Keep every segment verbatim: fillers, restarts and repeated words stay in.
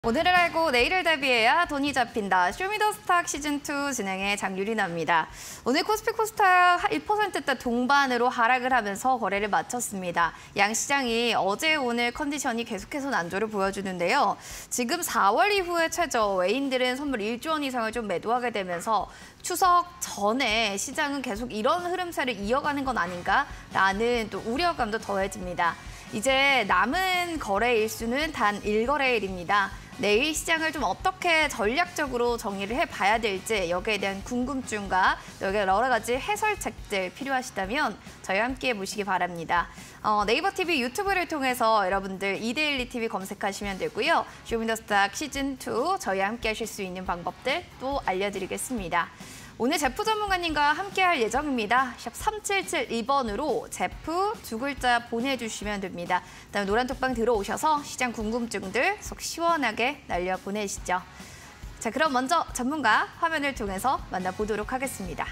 오늘을 알고 내일을 대비해야 돈이 잡힌다. 쇼미더스탁 시즌 투 진행의 장유리나입니다. 오늘 코스피 코스닥 일 퍼센트대 동반으로 하락을 하면서 거래를 마쳤습니다. 양시장이 어제 오늘 컨디션이 계속해서 난조를 보여주는데요. 지금 사월 이후에 최저 외인들은 선물 일조 원 이상을 좀 매도하게 되면서 추석 전에 시장은 계속 이런 흐름세를 이어가는 건 아닌가라는 또 우려감도 더해집니다. 이제 남은 거래 일수는 단 일 거래일입니다. 내일 시장을 좀 어떻게 전략적으로 정리를 해봐야 될지 여기에 대한 궁금증과 여기 여러 가지 해설책들 필요하시다면 저희와 함께 보시기 바랍니다. 어, 네이버 티비 유튜브를 통해서 여러분들 이데일리 티비 검색하시면 되고요. 쇼미더스탁 시즌 투 저희와 함께 하실 수 있는 방법들 또 알려드리겠습니다. 오늘 제프 전문가님과 함께할 예정입니다. 샵 삼칠칠이 번으로 제프 두 글자 보내주시면 됩니다. 그다음에 노란 톡방 들어오셔서 시장 궁금증들 속 시원하게 날려보내시죠. 자, 그럼 먼저 전문가 화면을 통해서 만나보도록 하겠습니다.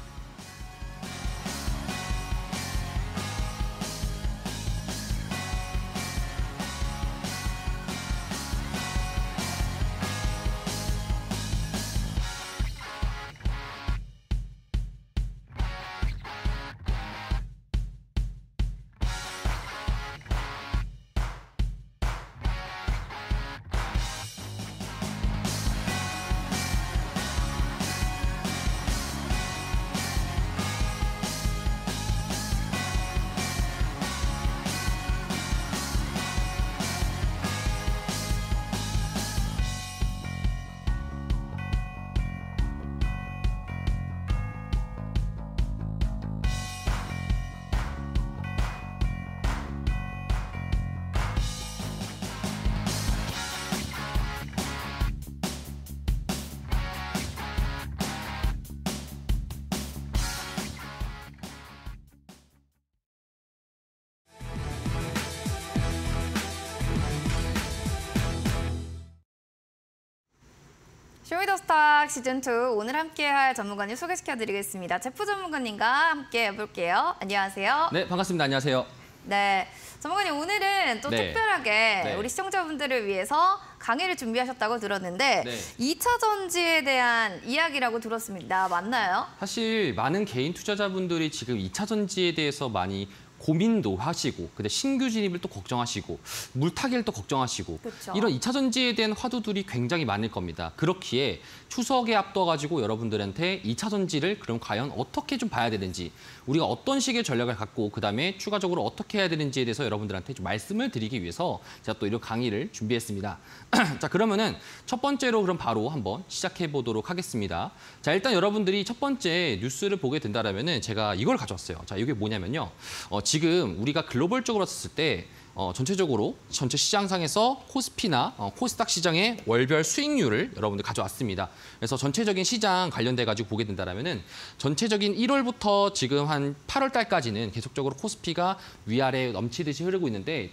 쇼미더스탁 시즌 투 오늘 함께할 전문가님 소개시켜드리겠습니다. 제프 전문가님과 함께 해볼게요. 안녕하세요. 네, 반갑습니다. 안녕하세요. 네, 전문가님 오늘은 또 네. 특별하게 네. 우리 시청자분들을 위해서 강의를 준비하셨다고 들었는데 네. 이 차 전지에 대한 이야기라고 들었습니다. 맞나요? 사실 많은 개인 투자자분들이 지금 이 차 전지에 대해서 많이 고민도 하시고, 근데 신규 진입을 또 걱정하시고, 물타기를 또 걱정하시고, 그쵸. 이런 이 차 전지에 대한 화두들이 굉장히 많을 겁니다. 그렇기에 추석에 앞둬가지고 여러분들한테 이 차 전지를 그럼 과연 어떻게 좀 봐야 되는지, 우리가 어떤 식의 전략을 갖고 그다음에 추가적으로 어떻게 해야 되는지에 대해서 여러분들한테 좀 말씀을 드리기 위해서 제가 또 이런 강의를 준비했습니다. 자, 그러면은 첫 번째로 그럼 바로 한번 시작해 보도록 하겠습니다. 자, 일단 여러분들이 첫 번째 뉴스를 보게 된다면은 제가 이걸 가져왔어요. 자, 이게 뭐냐면요. 어, 지금 우리가 글로벌적으로 봤을 때 어, 전체적으로 전체 시장상에서 코스피나 어, 코스닥 시장의 월별 수익률을 여러분들 가져왔습니다. 그래서 전체적인 시장 관련돼 가지고 보게 된다면은 전체적인 일월부터 지금 한 팔월 달까지는 계속적으로 코스피가 위아래 넘치듯이 흐르고 있는데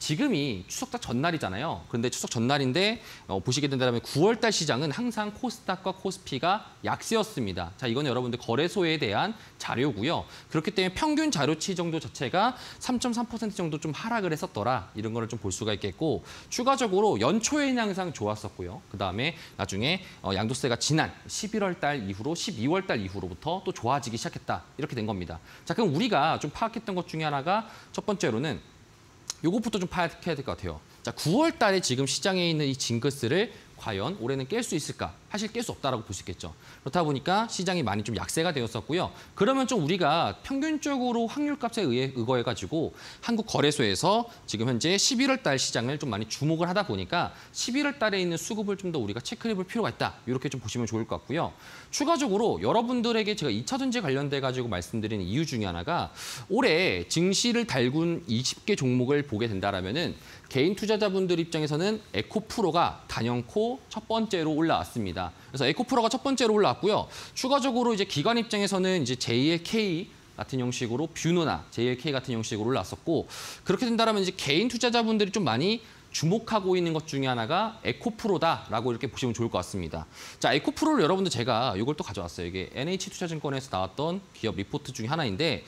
지금이 추석 전날이잖아요. 그런데 추석 전날인데 어, 보시게 된다면 구월 달 시장은 항상 코스닥과 코스피가 약세였습니다. 자, 이건 여러분들 거래소에 대한 자료고요. 그렇기 때문에 평균 자료치 정도 자체가 삼 점 삼 퍼센트 정도 좀 하락을 했었더라. 이런 거를 좀 볼 수가 있겠고, 추가적으로 연초에는 항상 좋았었고요. 그다음에 나중에 어, 양도세가 지난 십일월 달 이후로 십이월 달 이후로부터 또 좋아지기 시작했다. 이렇게 된 겁니다. 자, 그럼 우리가 좀 파악했던 것 중에 하나가 첫 번째로는 요것부터 좀 파악해야 될 것 같아요. 자, 구월 달에 지금 시장에 있는 이 징크스를 과연 올해는 깰 수 있을까? 사실 깰 수 없다라고 볼 수 있겠죠. 그렇다 보니까 시장이 많이 좀 약세가 되었었고요. 그러면 좀 우리가 평균적으로 확률값에 의해 의거해가지고 한국 거래소에서 지금 현재 십일월 달 시장을 좀 많이 주목을 하다 보니까 십일월 달에 있는 수급을 좀 더 우리가 체크해볼 필요가 있다. 이렇게 좀 보시면 좋을 것 같고요. 추가적으로 여러분들에게 제가 이 차 전지에 관련돼 가지고 말씀드리는 이유 중에 하나가 올해 증시를 달군 이십 개 종목을 보게 된다라면은 개인 투자자분들 입장에서는 에코프로가 단연코 첫 번째로 올라왔습니다. 그래서 에코프로가 첫 번째로 올라왔고요. 추가적으로 이제 기관 입장에서는 이제 제이엘케이 같은 형식으로 뷰노나 제이엘케이 같은 형식으로 올라왔었고, 그렇게 된다면 이제 개인 투자자분들이 좀 많이 주목하고 있는 것 중에 하나가 에코프로다라고 이렇게 보시면 좋을 것 같습니다. 자, 에코프로를 여러분들 제가 이걸 또 가져왔어요. 이게 엔에이치투자증권에서 나왔던 기업 리포트 중에 하나인데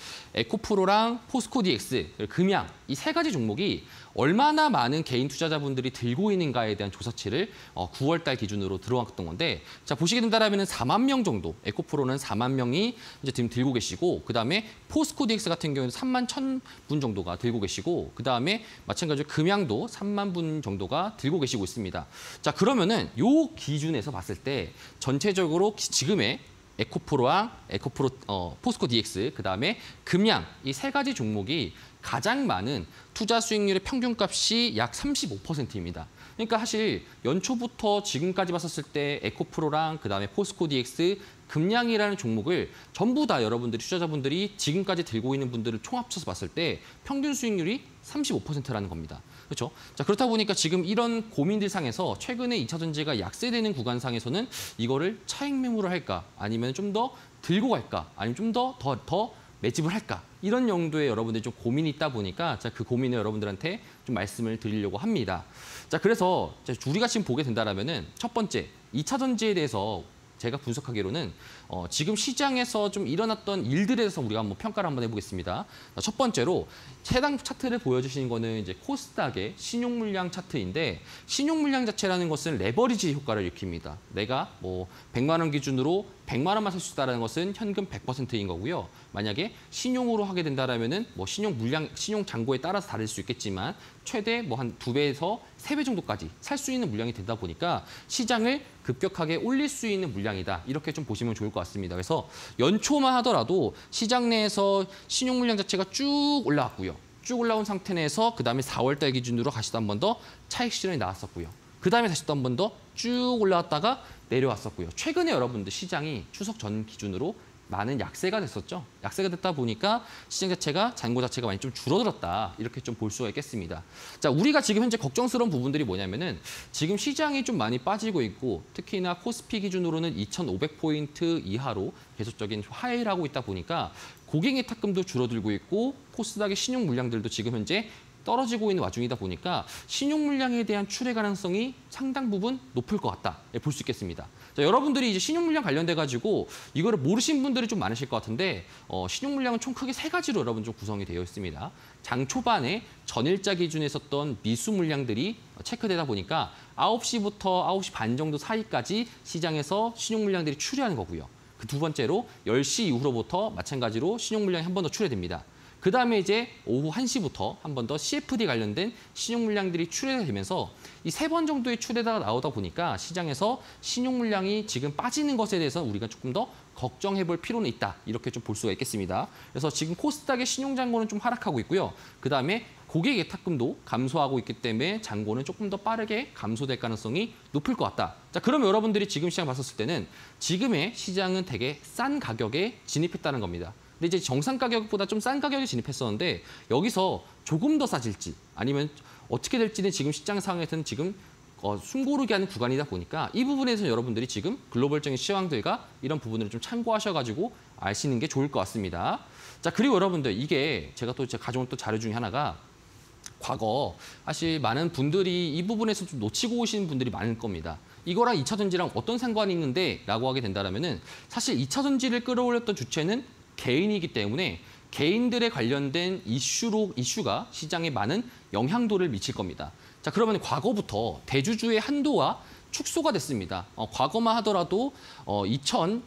에코프로랑 포스코디엑스, 금양 이 세 가지 종목이 얼마나 많은 개인 투자자분들이 들고 있는가에 대한 조사치를 어, 구월 달 기준으로 들어왔던 건데, 자 보시게 된다라면 사만 명 정도, 에코프로는 사만 명이 이제 지금 들고 계시고, 그 다음에 포스코디엑스 같은 경우는 삼만 천 분 정도가 들고 계시고, 그 다음에 마찬가지로 금양도 삼만 분 정도가 들고 계시고 있습니다. 자 그러면은 요 기준에서 봤을 때 전체적으로 지금의 에코프로와 에코프로 어, 포스코 디엑스, 그 다음에 금양 이 세 가지 종목이 가장 많은 투자 수익률의 평균값이 약 삼십오 퍼센트입니다. 그러니까 사실 연초부터 지금까지 봤었을 때 에코프로랑 그 다음에 포스코 디엑스, 금양이라는 종목을 전부 다 여러분들이 투자자분들이 지금까지 들고 있는 분들을 총합쳐서 봤을 때 평균 수익률이 삼십오 퍼센트라는 겁니다. 그렇죠? 자, 그렇다 보니까 지금 이런 고민들 상에서 최근에 이 차 전지가 약세되는 구간 상에서는 이거를 차익 매물을 할까? 아니면 좀 더 들고 갈까? 아니면 좀 더 더 더 매집을 할까? 이런 용도의 여러분들이 좀 고민이 있다 보니까 자, 그 고민을 여러분들한테 좀 말씀을 드리려고 합니다. 자, 그래서 우리가 지금 보게 된다라면은 첫 번째, 이 차 전지에 대해서 제가 분석하기로는 어, 지금 시장에서 좀 일어났던 일들에 대해서 우리가 한번 평가를 한번 해보겠습니다. 첫 번째로 해당 차트를 보여주시는 거는 이제 코스닥의 신용 물량 차트인데, 신용 물량 자체라는 것은 레버리지 효과를 일으킵니다. 내가 뭐 백만 원 기준으로 백만 원만 살 수 있다는 것은 현금 백 퍼센트인 거고요. 만약에 신용으로 하게 된다라면은 뭐 신용 물량, 신용 잔고에 따라서 다를 수 있겠지만 최대 뭐 한 두 배에서 세 배 정도까지 살 수 있는 물량이 된다 보니까 시장을 급격하게 올릴 수 있는 물량이다. 이렇게 좀 보시면 좋을 것 같습니다. 그래서 연초만 하더라도 시장 내에서 신용 물량 자체가 쭉 올라왔고요. 쭉 올라온 상태 내에서 그다음에 사월 달 기준으로 다시 또 한 번 더 차익 실현이 나왔었고요. 그다음에 다시 또 한 번 더 쭉 올라왔다가 내려왔었고요. 최근에 여러분들 시장이 추석 전 기준으로 많은 약세가 됐었죠. 약세가 됐다 보니까 시장 자체가 잔고 자체가 많이 좀 줄어들었다. 이렇게 좀 볼 수가 있겠습니다. 자, 우리가 지금 현재 걱정스러운 부분들이 뭐냐면은 지금 시장이 좀 많이 빠지고 있고, 특히나 코스피 기준으로는 이천오백 포인트 이하로 계속적인 하회를 하고 있다 보니까 고객의 탁금도 줄어들고 있고, 코스닥의 신용 물량들도 지금 현재 떨어지고 있는 와중이다 보니까 신용 물량에 대한 출회 가능성이 상당 부분 높을 것 같다. 볼 수 있겠습니다. 자, 여러분들이 이제 신용 물량 관련돼 가지고 이거를 모르신 분들이 좀 많으실 것 같은데 어, 신용 물량은 총 크게 세 가지로 여러분 좀 구성이 되어 있습니다. 장 초반에 전일자 기준에 있었던 미수 물량들이 체크되다 보니까 아홉 시부터 아홉 시 반 정도 사이까지 시장에서 신용 물량들이 출회하는 거고요. 그 두 번째로 열 시 이후로부터 마찬가지로 신용 물량이 한 번 더 출회됩니다. 그 다음에 이제 오후 한 시부터 한 번 더 씨에프디 관련된 신용 물량들이 출회되면서 이 세 번 정도의 출회가 나오다 보니까 시장에서 신용 물량이 지금 빠지는 것에 대해서 우리가 조금 더 걱정해 볼 필요는 있다. 이렇게 좀 볼 수가 있겠습니다. 그래서 지금 코스닥의 신용 잔고는 좀 하락하고 있고요. 그 다음에 고객 예탁금도 감소하고 있기 때문에 잔고는 조금 더 빠르게 감소될 가능성이 높을 것 같다. 자, 그러면 여러분들이 지금 시장 봤었을 때는 지금의 시장은 되게 싼 가격에 진입했다는 겁니다. 근데 이제 정상 가격보다 좀 싼 가격에 진입했었는데 여기서 조금 더 싸질지 아니면 어떻게 될지는 지금 시장 상황에서는 지금 어, 숨고르게 하는 구간이다 보니까 이 부분에서 여러분들이 지금 글로벌적인 시황들과 이런 부분을 좀 참고하셔가지고 아시는 게 좋을 것 같습니다. 자, 그리고 여러분들 이게 제가 또 제가 가져온 또 자료 중에 하나가 과거 사실 많은 분들이 이 부분에서 좀 놓치고 오신 분들이 많을 겁니다. 이거랑 이 차 전지랑 어떤 상관이 있는데 라고 하게 된다면은 사실 이 차 전지를 끌어올렸던 주체는 개인이기 때문에 개인들에 관련된 이슈로 이슈가 시장에 많은 영향도를 미칠 겁니다. 자, 그러면 과거부터 대주주의 한도가 축소가 됐습니다. 어, 과거만 하더라도 어, 이천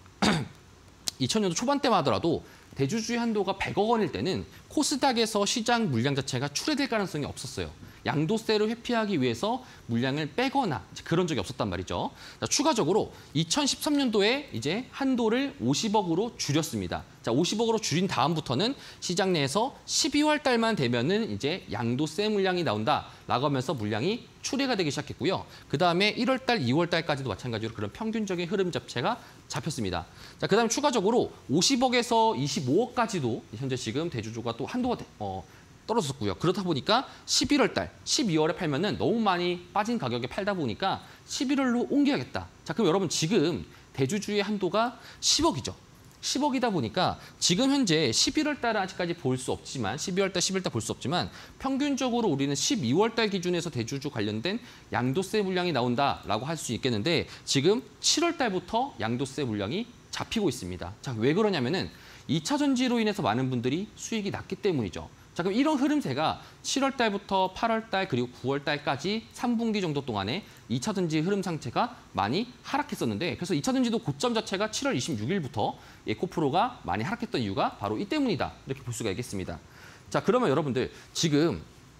년도 초반 때만 하더라도 대주주의 한도가 백억 원일 때는 코스닥에서 시장 물량 자체가 출회될 가능성이 없었어요. 양도세를 회피하기 위해서 물량을 빼거나 그런 적이 없었단 말이죠. 자, 추가적으로 이천십삼 년도에 이제 한도를 오십억으로 줄였습니다. 자, 오십억으로 줄인 다음부터는 시장 내에서 십이월 달만 되면은 이제 양도세 물량이 나온다라고 하면서 물량이 출회가 되기 시작했고요. 그 다음에 일월 달, 이월 달까지도 마찬가지로 그런 평균적인 흐름 자체가 잡혔습니다. 자, 그다음 추가적으로 오십억에서 이십오억까지도 현재 지금 대주주가 또 한도가 어, 떨어졌고요. 그렇다 보니까 십일월 달, 십이월에 팔면은 너무 많이 빠진 가격에 팔다 보니까 십일월로 옮겨야겠다. 자, 그럼 여러분 지금 대주주의 한도가 십억이죠. 십억이다 보니까 지금 현재 십일월 달은 아직까지 볼 수 없지만 십이월 달, 십일 달 볼 수 없지만 평균적으로 우리는 십이월 달 기준에서 대주주 관련된 양도세 물량이 나온다라고 할 수 있겠는데 지금 칠월 달부터 양도세 물량이 잡히고 있습니다. 자, 왜 그러냐면은 이 차 전지로 인해서 많은 분들이 수익이 났기 때문이죠. 자, 그럼 이런 흐름세가 칠월 달부터 팔월 달 그리고 구월 달까지 삼 분기 정도 동안에 이 차 전지 흐름 상태가 많이 하락했었는데 그래서 이 차 전지도 고점 자체가 칠월 이십육일부터 에코프로가 많이 하락했던 이유가 바로 이 때문이다. 이렇게 볼 수가 있겠습니다. 자, 그러면 여러분들 지금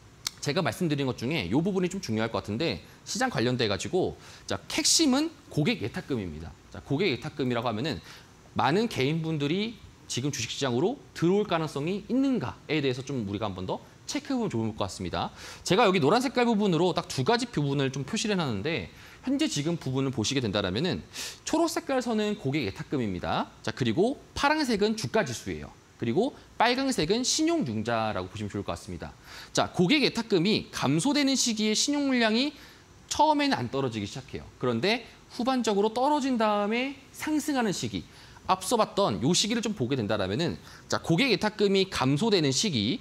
제가 말씀드린 것 중에 이 부분이 좀 중요할 것 같은데 시장 관련돼 가지고 자, 핵심은 고객 예탁금입니다. 자, 고객 예탁금이라고 하면은 많은 개인분들이 지금 주식시장으로 들어올 가능성이 있는가에 대해서 좀 우리가 한 번 더 체크해보면 좋을 것 같습니다. 제가 여기 노란 색깔 부분으로 딱 두 가지 부분을 좀 표시를 해놨는데 현재 지금 부분을 보시게 된다면 초록 색깔 선은 고객 예탁금입니다. 자, 그리고 파란색은 주가지수예요. 그리고 빨간색은 신용융자라고 보시면 좋을 것 같습니다. 자, 고객 예탁금이 감소되는 시기에 신용 물량이 처음에는 안 떨어지기 시작해요. 그런데 후반적으로 떨어진 다음에 상승하는 시기. 앞서 봤던 이 시기를 좀 보게 된다면은 자, 고객 예탁금이 감소되는 시기,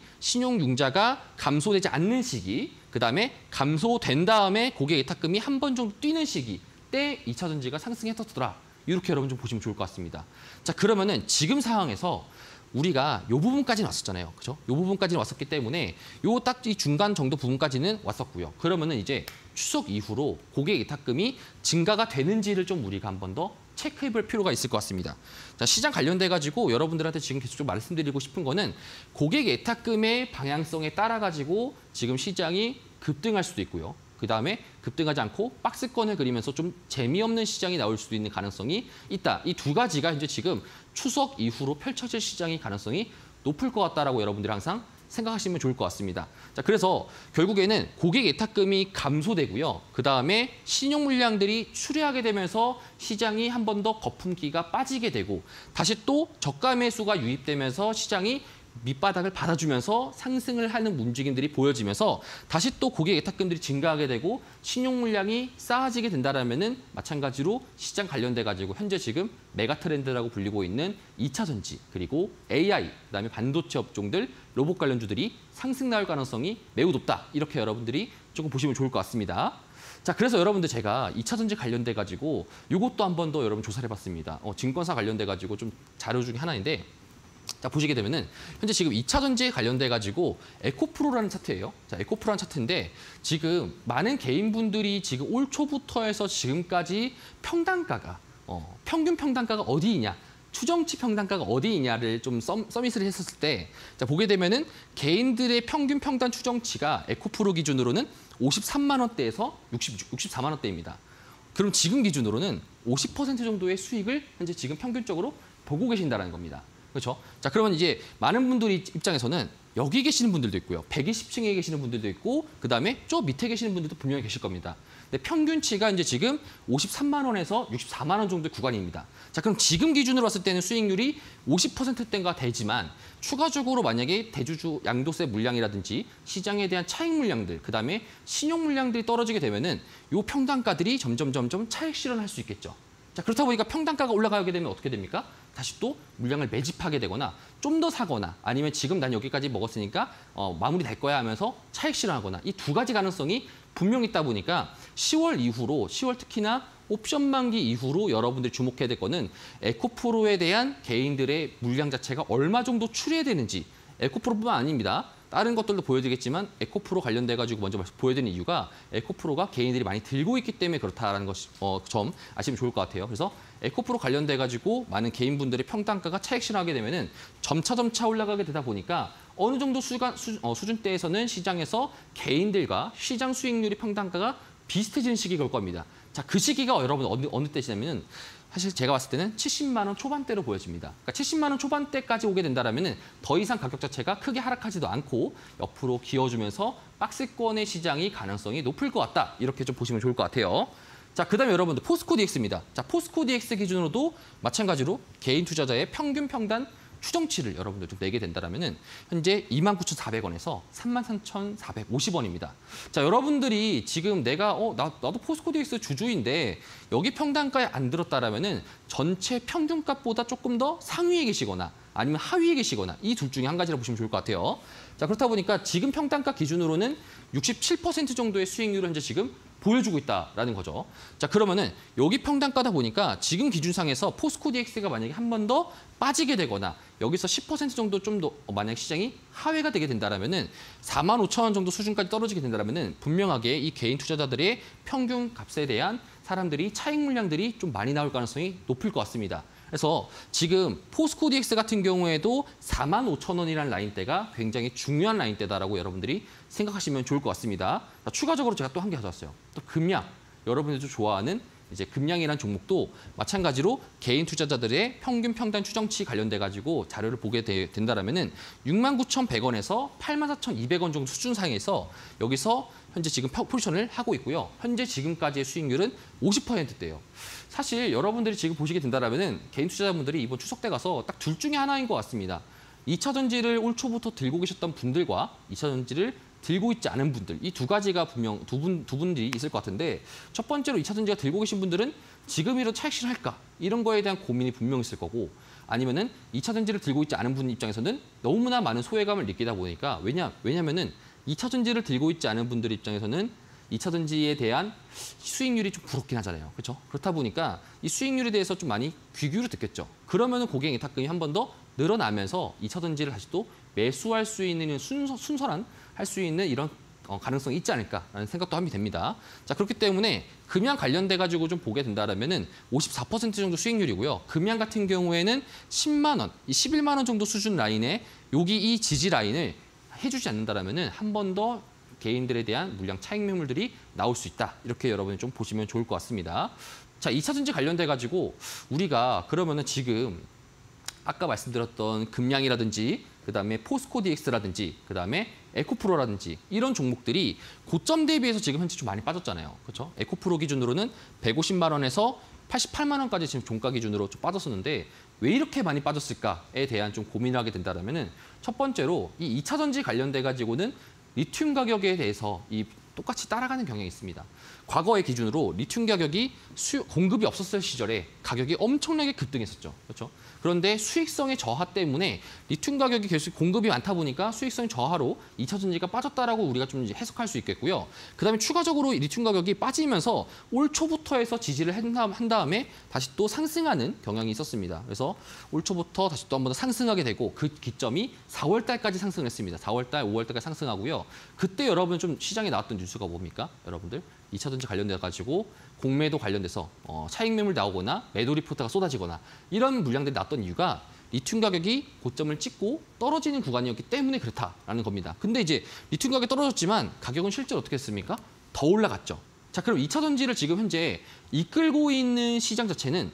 신용융자가 감소되지 않는 시기, 그다음에 감소된 다음에 고객 예탁금이 한 번 정도 뛰는 시기 때 이 차 전지가 상승했었더라. 이렇게 여러분 좀 보시면 좋을 것 같습니다. 자, 그러면은 지금 상황에서 우리가 이 부분까지는 왔었잖아요. 그죠? 이 부분까지는 왔었기 때문에 요 딱 이 중간 정도 부분까지는 왔었고요. 그러면은 이제 추석 이후로 고객 예탁금이 증가가 되는지를 좀 우리가 한 번 더 체크해 볼 필요가 있을 것 같습니다. 자, 시장 관련돼 가지고 여러분들한테 지금 계속 좀 말씀드리고 싶은 거는 고객 예탁금의 방향성에 따라 가지고 지금 시장이 급등할 수도 있고요. 그다음에 급등하지 않고 박스권을 그리면서 좀 재미없는 시장이 나올 수도 있는 가능성이 있다. 이 두 가지가 이제 지금 추석 이후로 펼쳐질 시장의 가능성이 높을 것 같다라고 여러분들이 항상 생각하시면 좋을 것 같습니다. 자, 그래서 결국에는 고객 예탁금이 감소되고요. 그다음에 신용 물량들이 추리하게 되면서 시장이 한 번 더 거품기가 빠지게 되고 다시 또 저가 매수가 유입되면서 시장이 밑바닥을 받아주면서 상승을 하는 움직임들이 보여지면서 다시 또 고객 예탁금들이 증가하게 되고 신용 물량이 쌓아지게 된다라면은 마찬가지로 시장 관련돼 가지고 현재 지금 메가 트렌드라고 불리고 있는 이 차 전지 그리고 에이아이 그다음에 반도체 업종들 로봇 관련주들이 상승 나올 가능성이 매우 높다. 이렇게 여러분들이 조금 보시면 좋을 것 같습니다. 자, 그래서 여러분들 제가 이 차 전지 관련돼 가지고 이것도 한 번 더 여러분 조사를 해봤습니다. 어, 증권사 관련돼 가지고 좀 자료 중에 하나인데. 자, 보시게 되면은 현재 지금 이 차 전지에 관련돼 가지고 에코프로라는 차트예요. 자, 에코프로라는 차트인데 지금 많은 개인분들이 지금 올 초부터 해서 지금까지 평단가가 어, 평균 평단가가 어디이냐, 추정치 평단가가 어디이냐를 좀 썸, 서밋을 했었을 때 자, 보게 되면은 개인들의 평균 평단 추정치가 에코프로 기준으로는 오십삼만 원대에서 육십, 육십사만 원대입니다. 그럼 지금 기준으로는 오십 퍼센트 정도의 수익을 현재 지금 평균적으로 보고 계신다는 겁니다. 그렇죠? 자, 그러면 이제 많은 분들이 입장에서는 여기 계시는 분들도 있고요. 백이십 층에 계시는 분들도 있고 그다음에 저 밑에 계시는 분들도 분명히 계실 겁니다. 근데 평균치가 이제 지금 오십삼만 원에서 육십사만 원 정도의 구간입니다. 자, 그럼 지금 기준으로 봤을 때는 수익률이 오십 퍼센트대가 되지만 추가적으로 만약에 대주주 양도세 물량이라든지 시장에 대한 차익 물량들, 그다음에 신용 물량들이 떨어지게 되면은 요 평단가들이 점점 점점 차익 실현할 수 있겠죠. 자, 그렇다 보니까 평단가가 올라가게 되면 어떻게 됩니까? 다시 또 물량을 매집하게 되거나 좀 더 사거나 아니면 지금 난 여기까지 먹었으니까 어, 마무리 될 거야 하면서 차익 실현하거나 이 두 가지 가능성이 분명히 있다 보니까 시월 이후로 시월 특히나 옵션 만기 이후로 여러분들이 주목해야 될 거는 에코프로에 대한 개인들의 물량 자체가 얼마 정도 추리해야 되는지 에코프로뿐만 아닙니다. 다른 것들도 보여드리겠지만 에코프로 관련돼 가지고 먼저 보여드리는 이유가 에코프로가 개인들이 많이 들고 있기 때문에 그렇다라는 것 어, 점 아시면 좋을 것 같아요. 그래서 에코프로 관련돼 가지고 많은 개인분들의 평단가가 차익 실현하게 되면은 점차 점차 올라가게 되다 보니까 어느 정도 수간, 수, 어, 수준대에서는 시장에서 개인들과 시장 수익률이 평단가가 비슷해지는 시기가 올 겁니다. 자, 그 시기가 여러분 어느, 어느 때시냐면은 사실 제가 봤을 때는 칠십만 원 초반대로 보여집니다. 그러니까 칠십만 원 초반대까지 오게 된다면 더 이상 가격 자체가 크게 하락하지도 않고 옆으로 기어주면서 박스권의 시장이 가능성이 높을 것 같다. 이렇게 좀 보시면 좋을 것 같아요. 자, 그다음에 여러분들 포스코 디엑스입니다. 자, 포스코 디엑스 기준으로도 마찬가지로 개인 투자자의 평균 평단 추정치를 여러분들 좀 내게 된다면은 현재 이만 구천사백 원에서 삼만 삼천사백오십 원입니다. 자, 여러분들이 지금 내가 어 나, 나도 포스코디엑스 주주인데 여기 평단가에 안 들었다라면은 전체 평균값보다 조금 더 상위에 계시거나 아니면 하위에 계시거나 이 둘 중에 한 가지를 보시면 좋을 것 같아요. 자, 그렇다 보니까 지금 평단가 기준으로는 육십칠 퍼센트 정도의 수익률을 현재 지금 보여주고 있다라는 거죠. 자, 그러면은 여기 평단가다 보니까 지금 기준상에서 포스코디엑스가 만약에 한 번 더 빠지게 되거나 여기서 십 퍼센트 정도 좀 더 만약 시장이 하회가 되게 된다라면은 사만 오천 원 정도 수준까지 떨어지게 된다라면은 분명하게 이 개인 투자자들의 평균 값에 대한 사람들이 차익 물량들이 좀 많이 나올 가능성이 높을 것 같습니다. 그래서 지금 포스코디엑스 같은 경우에도 사만 오천 원이라는 라인대가 굉장히 중요한 라인대다라고 여러분들이 생각하시면 좋을 것 같습니다. 자, 추가적으로 제가 또 한 개 가져왔어요. 또 금양, 여러분들도 좋아하는 이제 금양이라는 종목도 마찬가지로 개인 투자자들의 평균 평단 추정치 관련돼 가지고 자료를 보게 되, 된다라면은 육만 구천백 원에서 팔만 사천이백 원 정도 수준상에서 여기서 현재 지금 포지션을 하고 있고요. 현재 지금까지의 수익률은 오십 퍼센트대예요. 사실 여러분들이 지금 보시게 된다라면은 개인 투자자분들이 이번 추석 때 가서 딱 둘 중에 하나인 것 같습니다. 이 차 전지를 올 초부터 들고 계셨던 분들과 이 차 전지를 들고 있지 않은 분들, 이 두 가지가 분명 두 분, 두 분들이 있을 것 같은데 첫 번째로 이 차 전지가 들고 계신 분들은 지금이라도 차익 실현할까? 이런 거에 대한 고민이 분명 있을 거고 아니면은 이 차 전지를 들고 있지 않은 분 입장에서는 너무나 많은 소외감을 느끼다 보니까 왜냐, 왜냐면은 이 차 전지를 들고 있지 않은 분들 입장에서는 이 차 전지에 대한 수익률이 좀 부럽긴 하잖아요. 그렇죠? 그렇다 보니까 이 수익률에 대해서 좀 많이 귀 기울여 듣겠죠. 그러면은 고객 예탁금이 한 번 더 늘어나면서 이 차 전지를 다시 또 매수할 수 있는 순서, 순서란 할 수 있는 이런 어, 가능성이 있지 않을까라는 생각도 하게 됩니다. 자, 그렇기 때문에 금양 관련돼 가지고 좀 보게 된다라면은 오십사 퍼센트 정도 수익률이고요. 금양 같은 경우에는 십만 원, 이 십일만 원 정도 수준 라인에 여기 이 지지 라인을 해주지 않는다라면은 한 번 더 개인들에 대한 물량 차익 매물들이 나올 수 있다. 이렇게 여러분이 좀 보시면 좋을 것 같습니다. 자, 이 차 전지 관련돼 가지고 우리가 그러면은 지금 아까 말씀드렸던 금양이라든지 그다음에 포스코디엑스라든지 그다음에 에코프로라든지 이런 종목들이 고점 대비해서 지금 현재 좀 많이 빠졌잖아요. 그렇죠? 에코프로 기준으로는 백오십만 원에서 팔십팔만 원까지 지금 종가 기준으로 좀 빠졌었는데 왜 이렇게 많이 빠졌을까에 대한 좀 고민을 하게 된다면은 첫 번째로 이 이 차 전지 관련돼 가지고는 리튬 가격에 대해서 이 똑같이 따라가는 경향이 있습니다. 과거의 기준으로 리튬 가격이 수, 공급이 없었을 시절에 가격이 엄청나게 급등했었죠. 그렇죠? 그런데 수익성의 저하 때문에 리튬 가격이 계속 공급이 많다 보니까 수익성의 저하로 이 차 전지가 빠졌다라고 우리가 좀 이제 해석할 수 있겠고요. 그다음에 추가적으로 리튬 가격이 빠지면서 올 초부터 해서 지지를 한 다음에 다시 또 상승하는 경향이 있었습니다. 그래서 올 초부터 다시 또 한 번 더 상승하게 되고 그 기점이 사월 달까지 상승했습니다. 사월 달, 오월 달까지 상승하고요. 그때 여러분 좀 시장에 나왔던 뉴스가 뭡니까? 여러분들 이 차 전지 관련돼 가지고 공매도 관련돼서 어, 차익 매물 나오거나 매도 리포트가 쏟아지거나 이런 물량들이 났던 이유가 리튬 가격이 고점을 찍고 떨어지는 구간이었기 때문에 그렇다라는 겁니다. 근데 이제 리튬 가격이 떨어졌지만 가격은 실제로 어떻게 했습니까? 더 올라갔죠. 자, 그럼 이 차 전지를 지금 현재 이끌고 있는 시장 자체는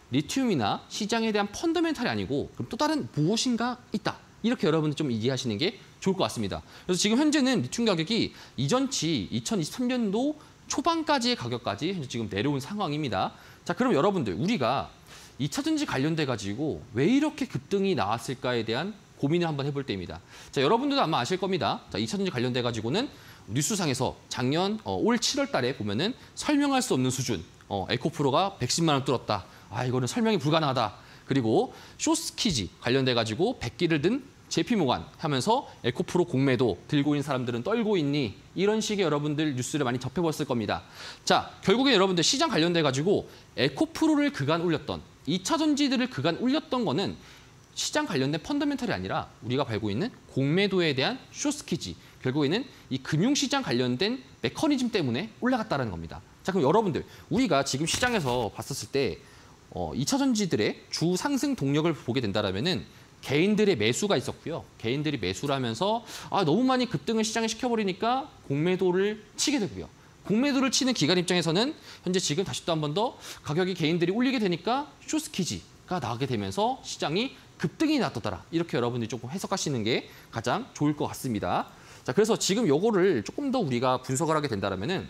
리튬이나 시장에 대한 펀더멘탈이 아니고 그럼 또 다른 무엇인가 있다. 이렇게 여러분들 좀 이해하시는 게 좋을 것 같습니다. 그래서 지금 현재는 리튬 가격이 이전치 이천이십삼 년도 초반까지의 가격까지 현재 지금 내려온 상황입니다. 자, 그럼 여러분들 우리가 이 차 전지 관련돼 가지고 왜 이렇게 급등이 나왔을까에 대한 고민을 한번 해볼 때입니다. 자, 여러분들도 아마 아실 겁니다. 자, 이 차 전지 관련돼 가지고는 뉴스상에서 작년 어, 올 칠월 달에 보면은 설명할 수 없는 수준, 어, 에코프로가 백십만 원 뚫었다. 아, 이거는 설명이 불가능하다. 그리고 쇼스키지 관련돼 가지고 백기를 든 제이피모간 하면서 에코프로 공매도 들고 있는 사람들은 떨고 있니? 이런 식의 여러분들 뉴스를 많이 접해봤을 겁니다. 자, 결국에 여러분들 시장 관련돼 가지고 에코프로를 그간 올렸던 이 차 전지들을 그간 올렸던 거는 시장 관련된 펀더멘털이 아니라 우리가 알고 있는 공매도에 대한 쇼스키지, 결국에는 이 금융시장 관련된 메커니즘 때문에 올라갔다는 겁니다. 자, 그럼 여러분들 우리가 지금 시장에서 봤었을 때 어, 이 차 전지들의 주 상승 동력을 보게 된다면은 개인들의 매수가 있었고요. 개인들이 매수를 하면서 아, 너무 많이 급등을 시장에 시켜버리니까 공매도를 치게 되고요. 공매도를 치는 기관 입장에서는 현재 지금 다시 또 한 번 더 가격이 개인들이 올리게 되니까 쇼스키지가 나오게 되면서 시장이 급등이 나왔더라. 이렇게 여러분들이 조금 해석하시는 게 가장 좋을 것 같습니다. 자, 그래서 지금 요거를 조금 더 우리가 분석을 하게 된다면은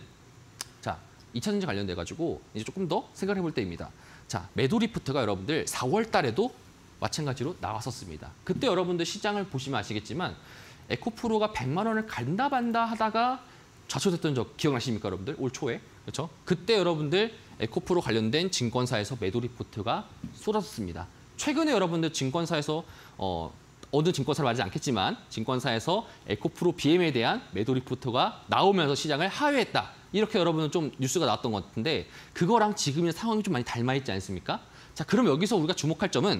자, 이 차 전지 관련돼 가지고 이제 조금 더 생각해 볼 때입니다. 자, 매도 리포트가 여러분들 사월 달에도 마찬가지로 나왔었습니다. 그때 여러분들 시장을 보시면 아시겠지만 에코프로가 백만 원을 간다 반다 하다가 좌초됐던 적 기억나십니까, 여러분들? 올 초에. 그렇죠? 그때 여러분들 에코프로 관련된 증권사에서 매도 리포트가 쏟아졌습니다. 최근에 여러분들 증권사에서 어, 어느 증권사를 말하지 않겠지만 증권사에서 에코프로 비엠에 대한 매도 리포트가 나오면서 시장을 하회했다. 이렇게 여러분은 좀 뉴스가 나왔던 것 같은데 그거랑 지금의 상황이 좀 많이 닮아 있지 않습니까? 자, 그럼 여기서 우리가 주목할 점은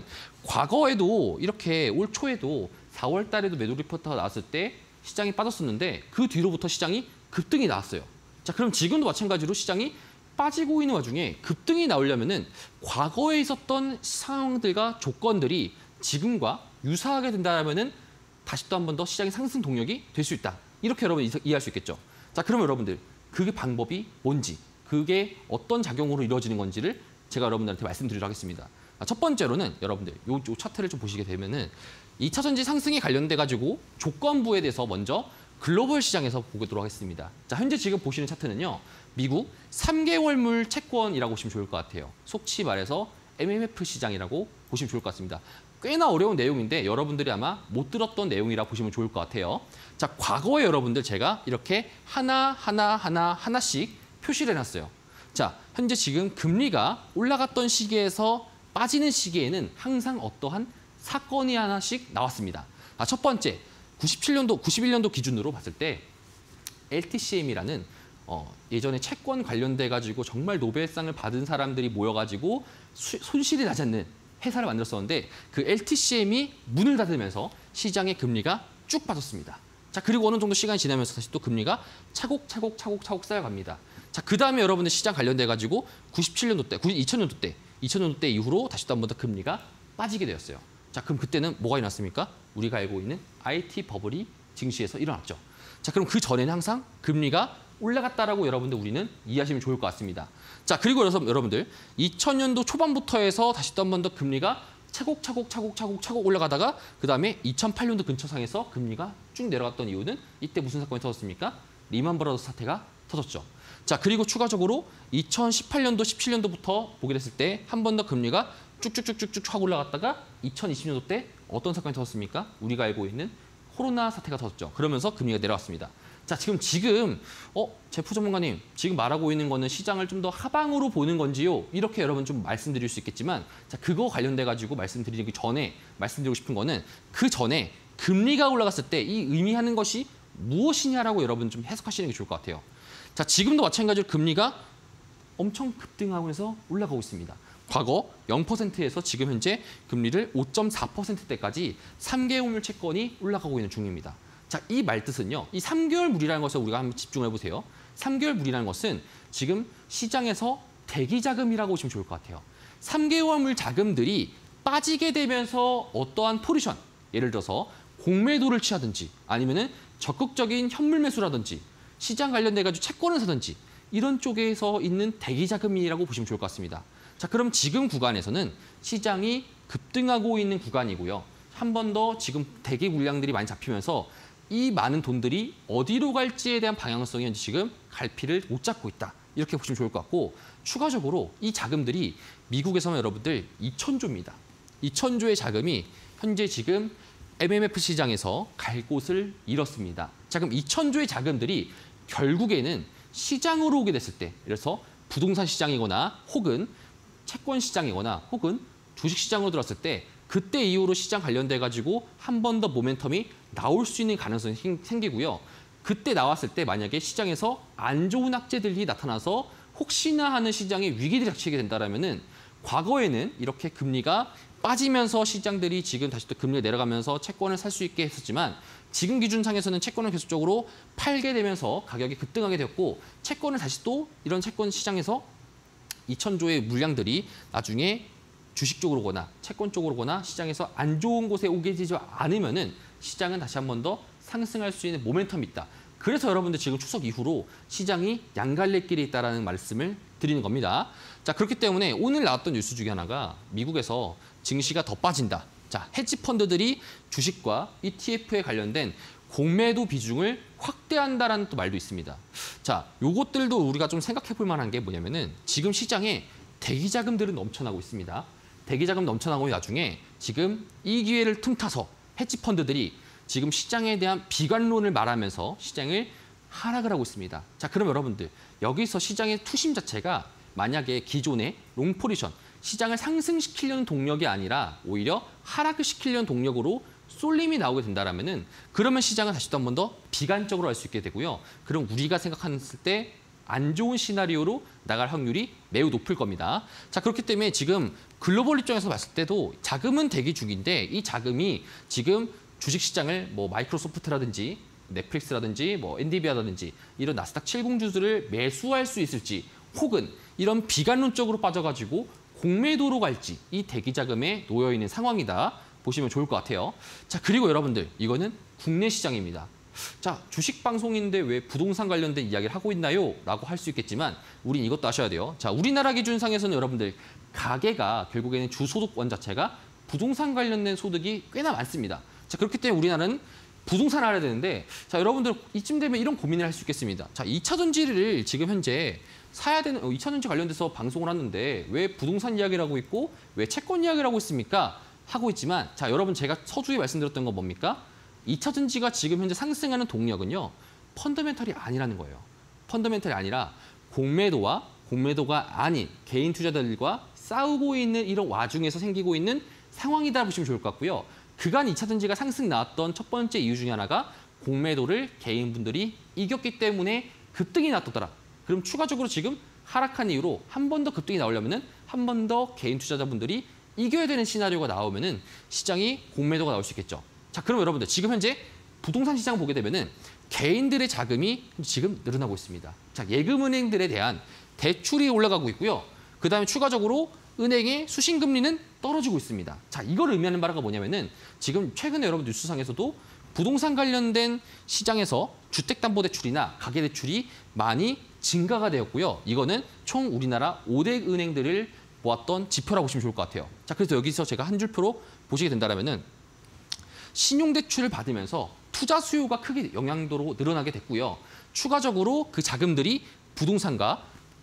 과거에도 이렇게 올 초에도 사월 달에도 매도 리포트가 나왔을 때 시장이 빠졌었는데 그 뒤로부터 시장이 급등이 나왔어요. 자, 그럼 지금도 마찬가지로 시장이 빠지고 있는 와중에 급등이 나오려면은 과거에 있었던 상황들과 조건들이 지금과 유사하게 된다면은 다시 또 한 번 더 시장의 상승 동력이 될 수 있다. 이렇게 여러분 이해할 수 있겠죠. 자, 그러면 여러분들 그게 방법이 뭔지, 그게 어떤 작용으로 이루어지는 건지를 제가 여러분들한테 말씀드리도록 하겠습니다. 첫 번째로는 여러분들 요, 요 차트를 좀 보시게 되면은 이차 전지 상승에 관련돼 가지고 조건부에 대해서 먼저 글로벌 시장에서 보도록 하겠습니다. 자, 현재 지금 보시는 차트는요. 미국 삼 개월물 채권이라고 보시면 좋을 것 같아요. 속치 말해서 엠엠에프 시장이라고 보시면 좋을 것 같습니다. 꽤나 어려운 내용인데 여러분들이 아마 못 들었던 내용이라 보시면 좋을 것 같아요. 자, 과거에 여러분들 제가 이렇게 하나 하나 하나 하나씩 표시를 해놨어요. 자, 현재 지금 금리가 올라갔던 시기에서 빠지는 시기에는 항상 어떠한 사건이 하나씩 나왔습니다. 아, 첫 번째, 구십칠 년도, 구십일 년도 기준으로 봤을 때 엘티씨엠이라는 어, 예전에 채권 관련돼 가지고 정말 노벨상을 받은 사람들이 모여가지고 수, 손실이 나지 않는 회사를 만들었었는데 그 엘티씨엠이 문을 닫으면서 시장의 금리가 쭉 빠졌습니다. 자, 그리고 어느 정도 시간이 지나면서 다시 또 금리가 차곡차곡 차곡차곡 쌓여갑니다. 자, 그 다음에 여러분들 시장 관련돼 가지고 구십칠 년도 때, 이천 년도 때, 이천 년도 때 이후로 다시 또 한 번 더 금리가 빠지게 되었어요. 자, 그럼 그때는 뭐가 일어났습니까? 우리가 알고 있는 아이티 버블이 증시에서 일어났죠. 자, 그럼 그 전에는 항상 금리가 올라갔다라고 여러분들 우리는 이해하시면 좋을 것 같습니다. 자, 그리고 여러분들 이천 년도 초반부터 해서 다시 또 한 번 더 금리가 차곡차곡 차곡차곡 차곡 올라가다가 그다음에 이천팔 년도 근처상에서 금리가 쭉 내려갔던 이유는 이때 무슨 사건이 터졌습니까? 리만 브라더스 사태가 터졌죠. 자, 그리고 추가적으로 이천십팔 년도, 십칠 년도부터 보게 됐을 때 한 번 더 금리가 쭉쭉쭉쭉쭉 확 올라갔다가 이천이십 년도 때 어떤 사건이 터졌습니까? 우리가 알고 있는 코로나 사태가 터졌죠. 그러면서 금리가 내려왔습니다. 자, 지금 지금 어, 제프 전문가님 지금 말하고 있는 거는 시장을 좀 더 하방으로 보는 건지요? 이렇게 여러분 좀 말씀드릴 수 있겠지만 자, 그거 관련돼 가지고 말씀드리기 전에 말씀드리고 싶은 거는 그 전에 금리가 올라갔을 때 이 의미하는 것이 무엇이냐라고 여러분 좀 해석하시는 게 좋을 것 같아요. 자, 지금도 마찬가지로 금리가 엄청 급등하면서 올라가고 있습니다. 과거 영 퍼센트에서 지금 현재 금리를 오 점 사 퍼센트대까지 삼 개월물 채권이 올라가고 있는 중입니다. 자, 이 말뜻은요. 이 삼 개월물이라는 것을 우리가 한번 집중해 보세요. 삼 개월물이라는 것은 지금 시장에서 대기자금이라고 보시면 좋을 것 같아요. 삼 개월물 자금들이 빠지게 되면서 어떠한 포지션, 예를 들어서 공매도를 취하든지 아니면은 적극적인 현물 매수라든지 시장 관련돼 가지고 채권을 사든지 이런 쪽에서 있는 대기자금이라고 보시면 좋을 것 같습니다. 자, 그럼 지금 구간에서는 시장이 급등하고 있는 구간이고요. 한 번 더 지금 대기 물량들이 많이 잡히면서 이 많은 돈들이 어디로 갈지에 대한 방향성이 현재 지금 갈피를 못 잡고 있다. 이렇게 보시면 좋을 것 같고 추가적으로 이 자금들이 미국에서는 여러분들 이천 조입니다. 이천 조의 자금이 현재 지금 엠엠에프 시장에서 갈 곳을 잃었습니다. 자, 그럼 이천 조의 자금들이 결국에는 시장으로 오게 됐을 때, 그래서 부동산 시장이거나 혹은 채권 시장이거나 혹은 주식 시장으로 들어왔을 때 그때 이후로 시장 관련돼 가지고 한 번 더 모멘텀이 나올 수 있는 가능성이 생기고요. 그때 나왔을 때 만약에 시장에서 안 좋은 악재들이 나타나서 혹시나 하는 시장에 위기들이 닥치게 된다면은 과거에는 이렇게 금리가 빠지면서 시장들이 지금 다시 또 금리가 내려가면서 채권을 살 수 있게 했었지만 지금 기준상에서는 채권을 계속적으로 팔게 되면서 가격이 급등하게 되었고 채권을 다시 또 이런 채권 시장에서 이천 조의 물량들이 나중에 주식 쪽으로거나 채권 쪽으로거나 시장에서 안 좋은 곳에 오게 되지 않으면은 시장은 다시 한 번 더 상승할 수 있는 모멘텀이 있다. 그래서 여러분들 지금 추석 이후로 시장이 양갈래길에 있다라는 말씀을 드리는 겁니다. 자, 그렇기 때문에 오늘 나왔던 뉴스 중에 하나가 미국에서 증시가 더 빠진다. 자, 헤지 펀드들이 주식과 이티에프에 관련된 공매도 비중을 확대한다라는 또 말도 있습니다. 자, 요것들도 우리가 좀 생각해 볼 만한 게 뭐냐면은 지금 시장에 대기 자금들은 넘쳐나고 있습니다. 대기 자금 넘쳐나고 나중에 지금 이 기회를 틈타서 헤지펀드들이 지금 시장에 대한 비관론을 말하면서 시장을 하락을 하고 있습니다. 자, 그럼 여러분들 여기서 시장의 투심 자체가 만약에 기존의 롱포지션, 시장을 상승시키려는 동력이 아니라 오히려 하락을 시키려는 동력으로 쏠림이 나오게 된다라면은 그러면 시장은 다시 또 한 번 더 비관적으로 할 수 있게 되고요. 그럼 우리가 생각했을 때 안 좋은 시나리오로 나갈 확률이 매우 높을 겁니다. 자, 그렇기 때문에 지금 글로벌 입장에서 봤을 때도 자금은 대기 중인데 이 자금이 지금 주식시장을 뭐 마이크로소프트라든지 넷플릭스라든지 뭐 엔비디아라든지 이런 나스닥 칠십 주들을 매수할 수 있을지 혹은 이런 비관론 쪽으로 빠져가지고 공매도로 갈지 이 대기 자금에 놓여 있는 상황이다 보시면 좋을 것 같아요. 자, 그리고 여러분들 이거는 국내 시장입니다. 자, 주식 방송인데 왜 부동산 관련된 이야기를 하고 있나요? 라고 할 수 있겠지만 우린 이것도 아셔야 돼요. 자, 우리나라 기준상에서는 여러분들 가계가 결국에는 주소득원 자체가 부동산 관련된 소득이 꽤나 많습니다. 자, 그렇기 때문에 우리나라는 부동산을 알아야 되는데 자, 여러분들 이쯤 되면 이런 고민을 할 수 있겠습니다. 자, 이 차 전지를 지금 현재 사야 되는 어, 이 차 전지 관련돼서 방송을 하는데 왜 부동산 이야기를 하고 있고 왜 채권 이야기를 하고 있습니까? 하고 있지만 자, 여러분 제가 서두에 말씀드렸던 건 뭡니까? 이 차 전지가 지금 현재 상승하는 동력은요. 펀더멘털이 아니라는 거예요. 펀더멘털이 아니라 공매도와 공매도가 아닌 개인 투자자들과 싸우고 있는 이런 와중에서 생기고 있는 상황이다 보시면 좋을 것 같고요. 그간 이 차 전지가 상승 나왔던 첫 번째 이유 중에 하나가 공매도를 개인분들이 이겼기 때문에 급등이 나왔더라. 그럼 추가적으로 지금 하락한 이후로 한 번 더 급등이 나오려면은 한 번 더 개인 투자자분들이 이겨야 되는 시나리오가 나오면은 시장이 공매도가 나올 수 있겠죠. 자, 그럼 여러분들 지금 현재 부동산 시장 보게 되면은 개인들의 자금이 지금 늘어나고 있습니다. 자, 예금은행들에 대한 대출이 올라가고 있고요. 그다음에 추가적으로 은행의 수신금리는 떨어지고 있습니다. 자, 이걸 의미하는 바가 뭐냐면은 지금 최근에 여러분 뉴스상에서도 부동산 관련된 시장에서 주택담보대출이나 가계대출이 많이 증가가 되었고요. 이거는 총 우리나라 오 대 은행들을 모았던 지표라고 보시면 좋을 것 같아요. 자, 그래서 여기서 제가 한 줄표로 보시게 된다면은 신용대출을 받으면서 투자 수요가 크게 영향도로 늘어나게 됐고요. 추가적으로 그 자금들이 부동산과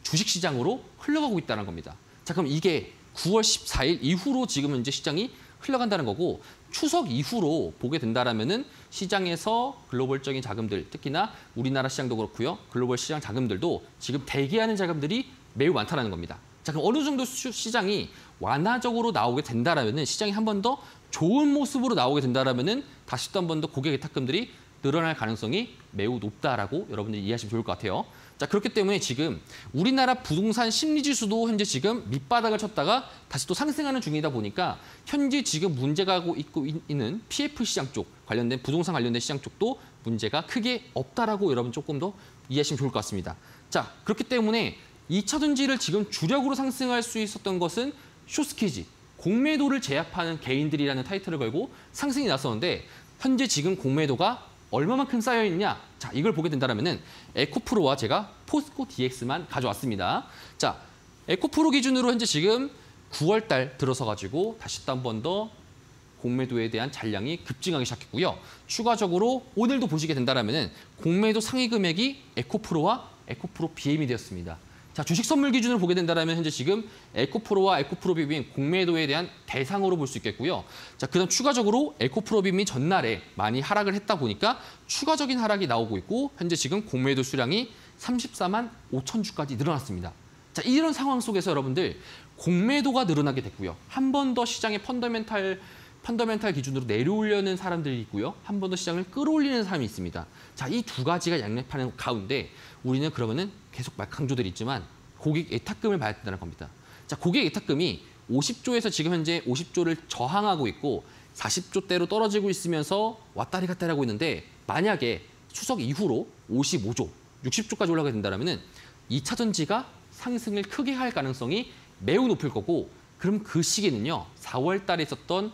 주식시장으로 흘러가고 있다는 겁니다. 자, 그럼 이게 구월 십사일 이후로 지금 현재 시장이 흘러간다는 거고 추석 이후로 보게 된다라면은 시장에서 글로벌적인 자금들, 특히나 우리나라 시장도 그렇고요. 글로벌 시장 자금들도 지금 대기하는 자금들이 매우 많다는 겁니다. 자, 그럼 어느 정도 시장이 완화적으로 나오게 된다라면은 시장이 한 번 더 좋은 모습으로 나오게 된다라면은 다시 또 한 번 더 고객 예탁금들이 늘어날 가능성이 매우 높다라고 여러분들이 이해하시면 좋을 것 같아요. 자, 그렇기 때문에 지금 우리나라 부동산 심리지수도 현재 지금 밑바닥을 쳤다가 다시 또 상승하는 중이다 보니까 현재 지금 문제가 하고 있고 있는 피에프 시장 쪽 관련된 부동산 관련된 시장 쪽도 문제가 크게 없다라고 여러분 조금 더 이해하시면 좋을 것 같습니다. 자, 그렇기 때문에 이 차 전지를 지금 주력으로 상승할 수 있었던 것은 숏스퀴지, 공매도를 제압하는 개인들이라는 타이틀을 걸고 상승이 났었는데 현재 지금 공매도가 얼마만큼 쌓여있냐? 자, 이걸 보게 된다면은 에코프로와 제가 포스코 디엑스만 가져왔습니다. 자, 에코프로 기준으로 현재 지금 구월 달 들어서 가지고 다시 또 한 번 더 공매도에 대한 잔량이 급증하기 시작했고요. 추가적으로 오늘도 보시게 된다면은 공매도 상위 금액이 에코프로와 에코프로 비엠이 되었습니다. 자, 주식 선물 기준으로 보게 된다면 현재 지금 에코프로와 에코프로 비엠 공매도에 대한 대상으로 볼 수 있겠고요. 자, 그다음 추가적으로 에코프로 비엠이 전날에 많이 하락을 했다 보니까 추가적인 하락이 나오고 있고 현재 지금 공매도 수량이 삼십사만 오천 주까지 늘어났습니다. 자, 이런 상황 속에서 여러분들 공매도가 늘어나게 됐고요. 한 번 더 시장의 펀더멘탈 펀더멘탈 기준으로 내려오려는 사람들이 있고요. 한 번 더 시장을 끌어올리는 사람이 있습니다. 자, 이 두 가지가 양립하는 가운데 우리는 그러면은 계속 강조들이 있지만 고객 예탁금을 봐야 된다는 겁니다. 자, 고객 예탁금이 오십 조에서 지금 현재 오십 조를 저항하고 있고 사십 조대로 떨어지고 있으면서 왔다리 갔다리 하고 있는데 만약에 추석 이후로 오십오 조, 육십 조까지 올라가게 된다면은 이 차 전지가 상승을 크게 할 가능성이 매우 높을 거고 그럼 그 시기는요. 사월 달에 있었던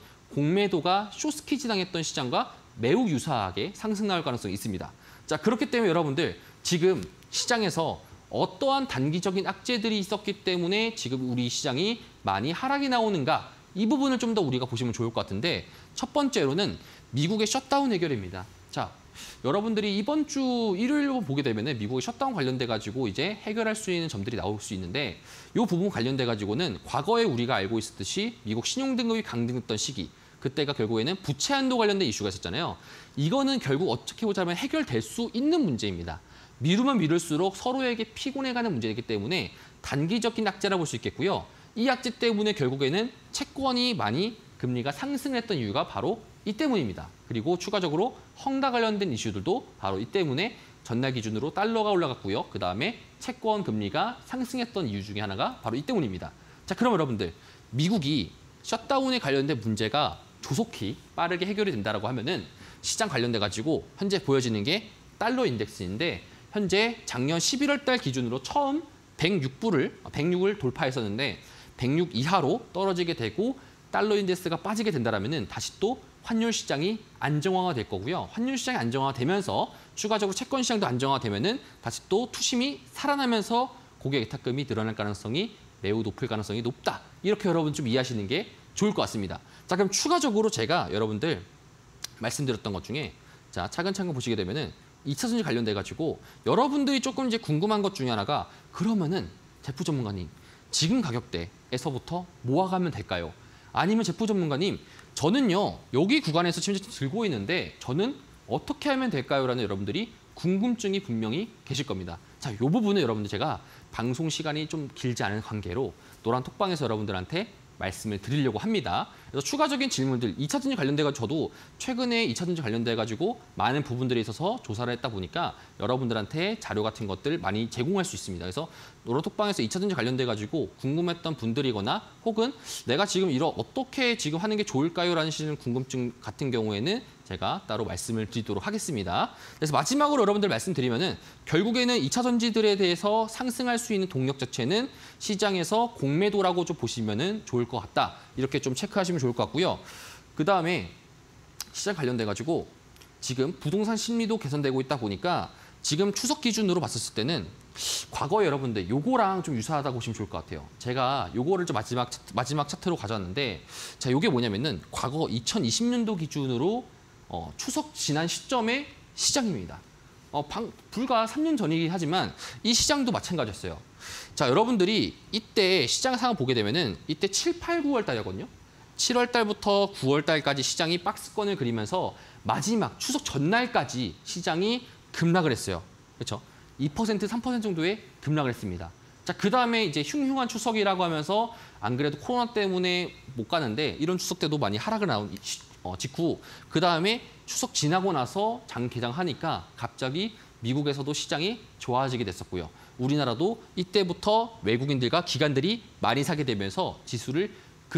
공매도가 숏스퀴지 당했던 시장과 매우 유사하게 상승 나올 가능성이 있습니다. 자, 그렇기 때문에 여러분들 지금 시장에서 어떠한 단기적인 악재들이 있었기 때문에 지금 우리 시장이 많이 하락이 나오는가 이 부분을 좀 더 우리가 보시면 좋을 것 같은데 첫 번째로는 미국의 셧다운 해결입니다. 자, 여러분들이 이번 주 일요일 보게 되면은 미국의 셧다운 관련돼 가지고 이제 해결할 수 있는 점들이 나올 수 있는데 이 부분 관련돼 가지고는 과거에 우리가 알고 있었듯이 미국 신용 등급이 강등했던 시기 그때가 결국에는 부채 한도 관련된 이슈가 있었잖아요. 이거는 결국 어떻게 보자면 해결될 수 있는 문제입니다. 미루면 미룰수록 서로에게 피곤해가는 문제이기 때문에 단기적인 악재라 볼 수 있겠고요. 이 악재 때문에 결국에는 채권이 많이 금리가 상승했던 이유가 바로 이 때문입니다. 그리고 추가적으로 헝다 관련된 이슈들도 바로 이 때문에 전날 기준으로 달러가 올라갔고요. 그다음에 채권 금리가 상승했던 이유 중에 하나가 바로 이 때문입니다. 자, 그럼 여러분들 미국이 셧다운에 관련된 문제가 조속히 빠르게 해결이 된다라고 하면은 시장 관련돼 가지고 현재 보여지는 게 달러 인덱스인데 현재 작년 십일월 달 기준으로 처음 백육 불을 백육을 돌파했었는데 백육 이하로 떨어지게 되고 달러 인덱스가 빠지게 된다라면은 다시 또 환율 시장이 안정화가 될 거고요. 환율 시장이 안정화되면서 추가적으로 채권 시장도 안정화되면은 다시 또 투심이 살아나면서 고객 예탁금이 늘어날 가능성이 매우 높을 가능성이 높다. 이렇게 여러분 좀 이해하시는 게 좋을 것 같습니다. 자, 그럼 추가적으로 제가 여러분들 말씀드렸던 것 중에 자, 차근차근 보시게 되면은 이 차 전지 관련돼 가지고 여러분들이 조금 이제 궁금한 것 중에 하나가 그러면은 제프 전문가님 지금 가격대에서부터 모아가면 될까요? 아니면 제프 전문가님 저는요 여기 구간에서 지금 들고 있는데 저는 어떻게 하면 될까요? 라는 여러분들이 궁금증이 분명히 계실 겁니다. 자, 이 부분은 여러분들 제가 방송 시간이 좀 길지 않은 관계로 노란 톡방에서 여러분들한테 말씀을 드리려고 합니다. 그래서 추가적인 질문들, 이 차 전지 관련돼서 저도 최근에 이 차 전지 관련돼가지고 많은 부분들에 있어서 조사를 했다 보니까 여러분들한테 자료 같은 것들 많이 제공할 수 있습니다. 그래서 노란톡방에서 이 차 전지 관련돼가지고 궁금했던 분들이거나 혹은 내가 지금 이런 어떻게 지금 하는 게 좋을까요? 라는 시는 궁금증 같은 경우에는 제가 따로 말씀을 드리도록 하겠습니다. 그래서 마지막으로 여러분들 말씀드리면은 결국에는 이 차 전지들에 대해서 상승할 수 있는 동력 자체는 시장에서 공매도라고 좀 보시면은 좋을 것 같다. 이렇게 좀 체크하시면 좋을 것 같고요. 그 다음에 시장 관련돼 가지고 지금 부동산 심리도 개선되고 있다 보니까 지금 추석 기준으로 봤었을 때는 과거에 여러분들 요거랑 좀 유사하다고 보시면 좋을 것 같아요. 제가 요거를 좀 마지막 마지막 차트로 가져왔는데 자, 요게 뭐냐면은 과거 이천이십 년도 기준으로 어, 추석 지난 시점의 시장입니다. 어, 방, 불과 삼 년 전이긴 하지만 이 시장도 마찬가지였어요. 자, 여러분들이 이때 시장 상황 보게 되면은 이때 칠, 팔, 구월 달이거든요. 칠월 달부터 구월 달까지 시장이 박스권을 그리면서 마지막 추석 전날까지 시장이 급락을 했어요. 그렇죠? 이 퍼센트, 삼 퍼센트 정도의 급락을 했습니다. 자, 그다음에 이제 흉흉한 추석이라고 하면서 안 그래도 코로나 때문에 못 가는데 이런 추석 때도 많이 하락을 나온 어, 직후 그다음에 추석 지나고 나서 장 개장하니까 갑자기 미국에서도 시장이 좋아지게 됐었고요. 우리나라도 이때부터 외국인들과 기관들이 많이 사게 되면서 지수를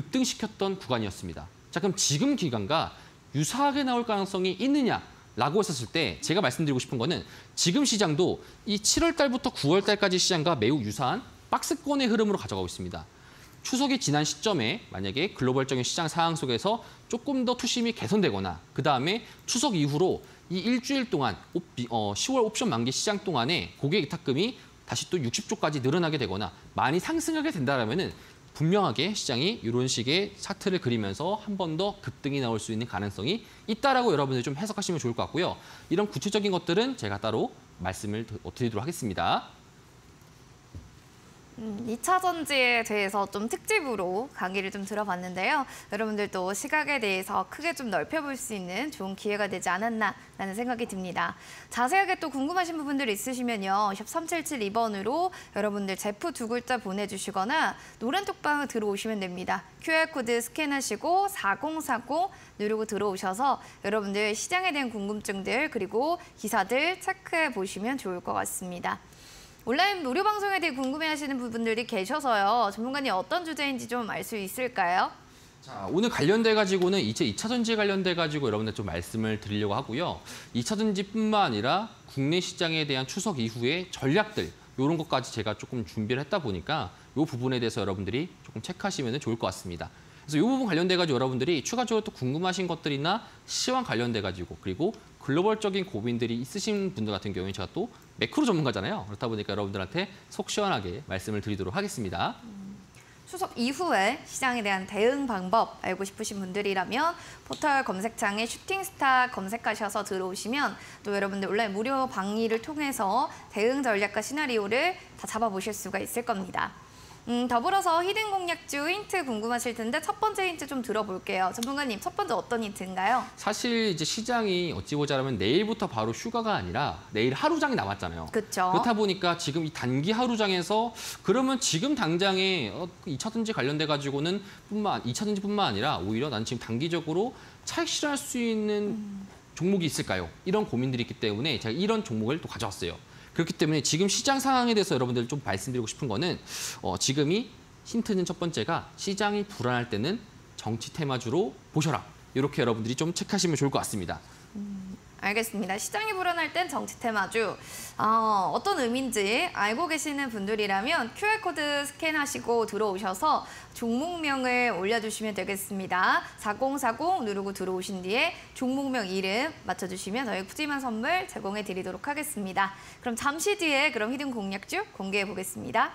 급등시켰던 구간이었습니다. 자, 그럼 지금 기간과 유사하게 나올 가능성이 있느냐라고 했었을 때 제가 말씀드리고 싶은 거는 지금 시장도 이 칠월 달부터 구월 달까지 시장과 매우 유사한 박스권의 흐름으로 가져가고 있습니다. 추석이 지난 시점에 만약에 글로벌적인 시장 상황 속에서 조금 더 투심이 개선되거나 그다음에 추석 이후로 이 일주일 동안 어, 시월 옵션 만기 시장 동안에 고객 예탁금이 다시 또 육십 조까지 늘어나게 되거나 많이 상승하게 된다면은 분명하게 시장이 이런 식의 차트를 그리면서 한 번 더 급등이 나올 수 있는 가능성이 있다라고 여러분들 좀 해석하시면 좋을 것 같고요. 이런 구체적인 것들은 제가 따로 말씀을 드리도록 하겠습니다. 음, 이 차 전지에 대해서 좀 특집으로 강의를 좀 들어봤는데요. 여러분들도 시각에 대해서 크게 좀 넓혀볼 수 있는 좋은 기회가 되지 않았나라는 생각이 듭니다. 자세하게 또 궁금하신 부분들 있으시면요. 샵 삼칠칠이 번으로 여러분들 제프 두 글자 보내주시거나 노란톡방을 들어오시면 됩니다. 큐알코드 스캔하시고 사공사공 누르고 들어오셔서 여러분들 시장에 대한 궁금증들 그리고 기사들 체크해 보시면 좋을 것 같습니다. 온라인 무료 방송에 대해 궁금해하시는 분들이 계셔서요. 전문가님 어떤 주제인지 좀 알 수 있을까요? 자, 오늘 관련돼 가지고는 이제 이 차 전지 관련돼 가지고 여러분들 좀 말씀을 드리려고 하고요. 이 차 전지뿐만 아니라 국내 시장에 대한 추석 이후의 전략들 이런 것까지 제가 조금 준비를 했다 보니까 이 부분에 대해서 여러분들이 조금 체크하시면 좋을 것 같습니다. 그래서 이 부분 관련돼 가지고 여러분들이 추가적으로 또 궁금하신 것들이나 시황 관련돼 가지고 그리고 글로벌적인 고민들이 있으신 분들 같은 경우에 제가 또 매크로 전문가잖아요. 그렇다 보니까 여러분들한테 속 시원하게 말씀을 드리도록 하겠습니다. 음, 추석 이후에 시장에 대한 대응 방법 알고 싶으신 분들이라면 포털 검색창에 슈팅스타 검색하셔서 들어오시면 또 여러분들 온라인 무료 강의를 통해서 대응 전략과 시나리오를 다 잡아보실 수가 있을 겁니다. 음, 더불어서 히든 공략주 힌트 궁금하실 텐데 첫 번째 힌트 좀 들어볼게요. 전문가님, 첫 번째 어떤 힌트인가요? 사실 이제 시장이 어찌 보자면 내일부터 바로 휴가가 아니라 내일 하루장이 남았잖아요. 그렇죠. 그렇다 보니까 지금 이 단기 하루장에서 그러면 지금 당장에 어, 이 차 전지 관련돼 가지고는 뿐만 이 차 전지뿐만 아니라 오히려 난 지금 단기적으로 차익 실현할 수 있는 음. 종목이 있을까요? 이런 고민들이 있기 때문에 제가 이런 종목을 또 가져왔어요. 그렇기 때문에 지금 시장 상황에 대해서 여러분들 좀 말씀드리고 싶은 거는 어, 지금이 힌트는 첫 번째가 시장이 불안할 때는 정치 테마주로 보셔라. 이렇게 여러분들이 좀 체크하시면 좋을 것 같습니다. 음, 알겠습니다. 시장이 불안할 땐 정치 테마주. 어, 어떤 의미인지 알고 계시는 분들이라면 큐알코드 스캔하시고 들어오셔서 종목명을 올려주시면 되겠습니다. 사공사공 누르고 들어오신 뒤에 종목명 이름 맞춰주시면 저희 푸짐한 선물 제공해 드리도록 하겠습니다. 그럼 잠시 뒤에 그럼 히든 공략주 공개해 보겠습니다.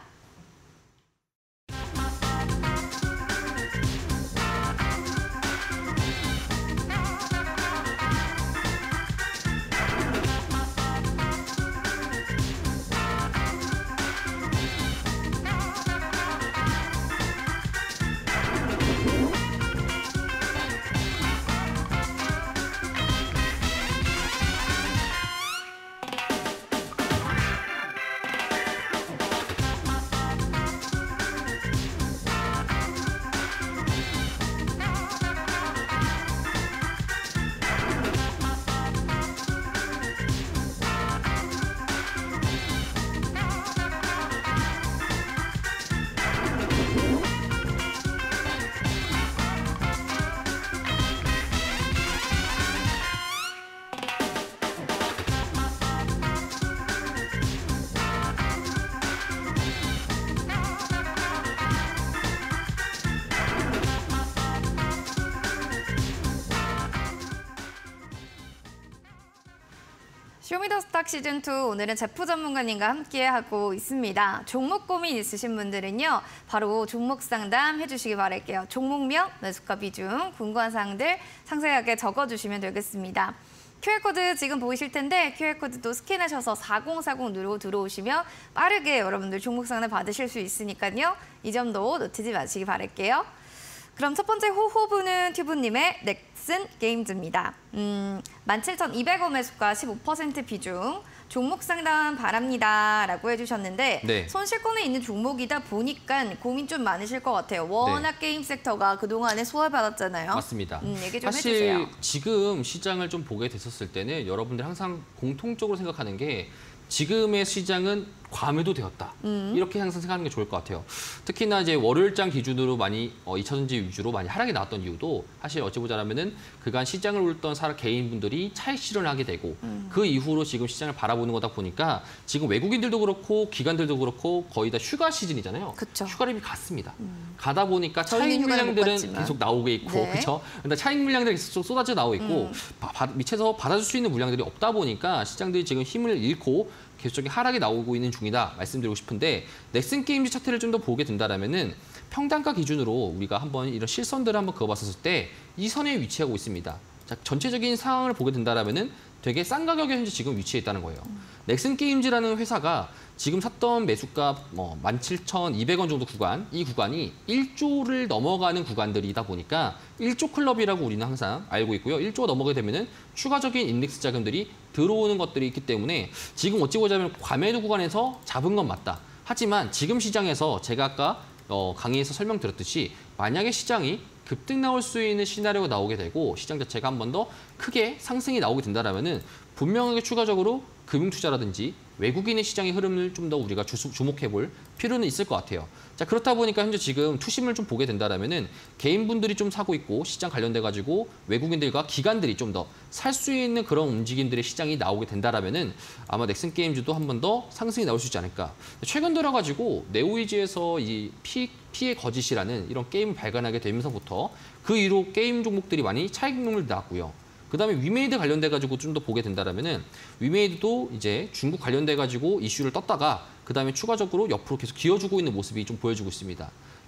쇼미더스탁 시즌투 오늘은 제프 전문가님과 함께하고 있습니다. 종목 고민 있으신 분들은요. 바로 종목 상담 해주시기 바랄게요. 종목명, 매수가 비중, 궁금한 사항들 상세하게 적어주시면 되겠습니다. 큐알코드 지금 보이실 텐데 큐알코드도 스캔하셔서 사공사공 누르고 들어오시면 빠르게 여러분들 종목 상담 받으실 수 있으니까요. 이 점도 놓치지 마시기 바랄게요. 그럼 첫 번째 호호부는 튜브님의 넥슨 게임즈입니다. 음, 만 칠천이백 원 매수가 십오 퍼센트 비중, 종목 상담 바랍니다 라고 해주셨는데 네. 손실권에 있는 종목이다 보니까 고민 좀 많으실 것 같아요. 워낙 네. 게임 섹터가 그동안에 소화받았잖아요. 맞습니다. 음, 얘기 좀 사실 해주세요. 지금 시장을 좀 보게 됐었을 때는 여러분들 항상 공통적으로 생각하는 게 지금의 시장은 과매도 되었다. 음. 이렇게 항상 생각하는 게 좋을 것 같아요. 특히나 이제 월요일장 기준으로 많이 어, 이 차 전지 위주로 많이 하락이 나왔던 이유도 사실 어찌 보자면은 그간 시장을 울던 사람 개인분들이 차익 실현을 하게 되고 음. 그 이후로 지금 시장을 바라보는 거다 보니까 지금 외국인들도 그렇고 기관들도 그렇고 거의 다 휴가 시즌이잖아요. 그쵸. 휴가림이 갔습니다. 음. 가다 보니까 차익 물량들은 계속 나오고 있고 네. 그렇죠. 근데 차익 물량들이 계속 쏟아져 나오고 있고 음. 바, 바, 밑에서 받아줄 수 있는 물량들이 없다 보니까 시장들이 지금 힘을 잃고 계속적인 하락이 나오고 있는 중이다 말씀드리고 싶은데 넥슨 게임즈 차트를 좀 더 보게 된다라면은 평단가 기준으로 우리가 한번 이런 실선들을 한번 그어봤을 때 이 선에 위치하고 있습니다. 자, 전체적인 상황을 보게 된다라면은 되게 싼 가격에 현재 지금 위치해 있다는 거예요. 음. 넥슨 게임즈라는 회사가 지금 샀던 매수가 뭐 만 칠천이백 원 정도 구간, 이 구간이 일조를 넘어가는 구간들이다 보니까 일조 클럽이라고 우리는 항상 알고 있고요. 일조가 넘어가게 되면은 추가적인 인덱스 자금들이 들어오는 것들이 있기 때문에 지금 어찌 보자면 과매도 구간에서 잡은 건 맞다. 하지만 지금 시장에서 제가 아까 어, 강의에서 설명드렸듯이 만약에 시장이 급등 나올 수 있는 시나리오가 나오게 되고 시장 자체가 한 번 더 크게 상승이 나오게 된다면은 분명하게 추가적으로 금융투자라든지 외국인의 시장의 흐름을 좀 더 우리가 주, 주목해 볼 필요는 있을 것 같아요. 자, 그렇다 보니까 현재 지금 투심을 좀 보게 된다면은 개인분들이 좀 사고 있고 시장 관련돼 가지고 외국인들과 기관들이 좀 더 살 수 있는 그런 움직임들의 시장이 나오게 된다면은 아마 넥슨 게임즈도 한 번 더 상승이 나올 수 있지 않을까. 최근 들어 가지고 네오이지에서 이 피, 피해 거짓이라는 이런 게임을 발간하게 되면서부터 그 이후로 게임 종목들이 많이 차익률을 나왔고요. 그다음에 위메이드 관련돼 가지고 좀 더 보게 된다면은 위메이드도 이제 중국 관련돼 가지고 이슈를 떴다가 그다음에 추가적으로 옆으로 계속 기어주고 있는 모습이 좀 보여주고 있습니다.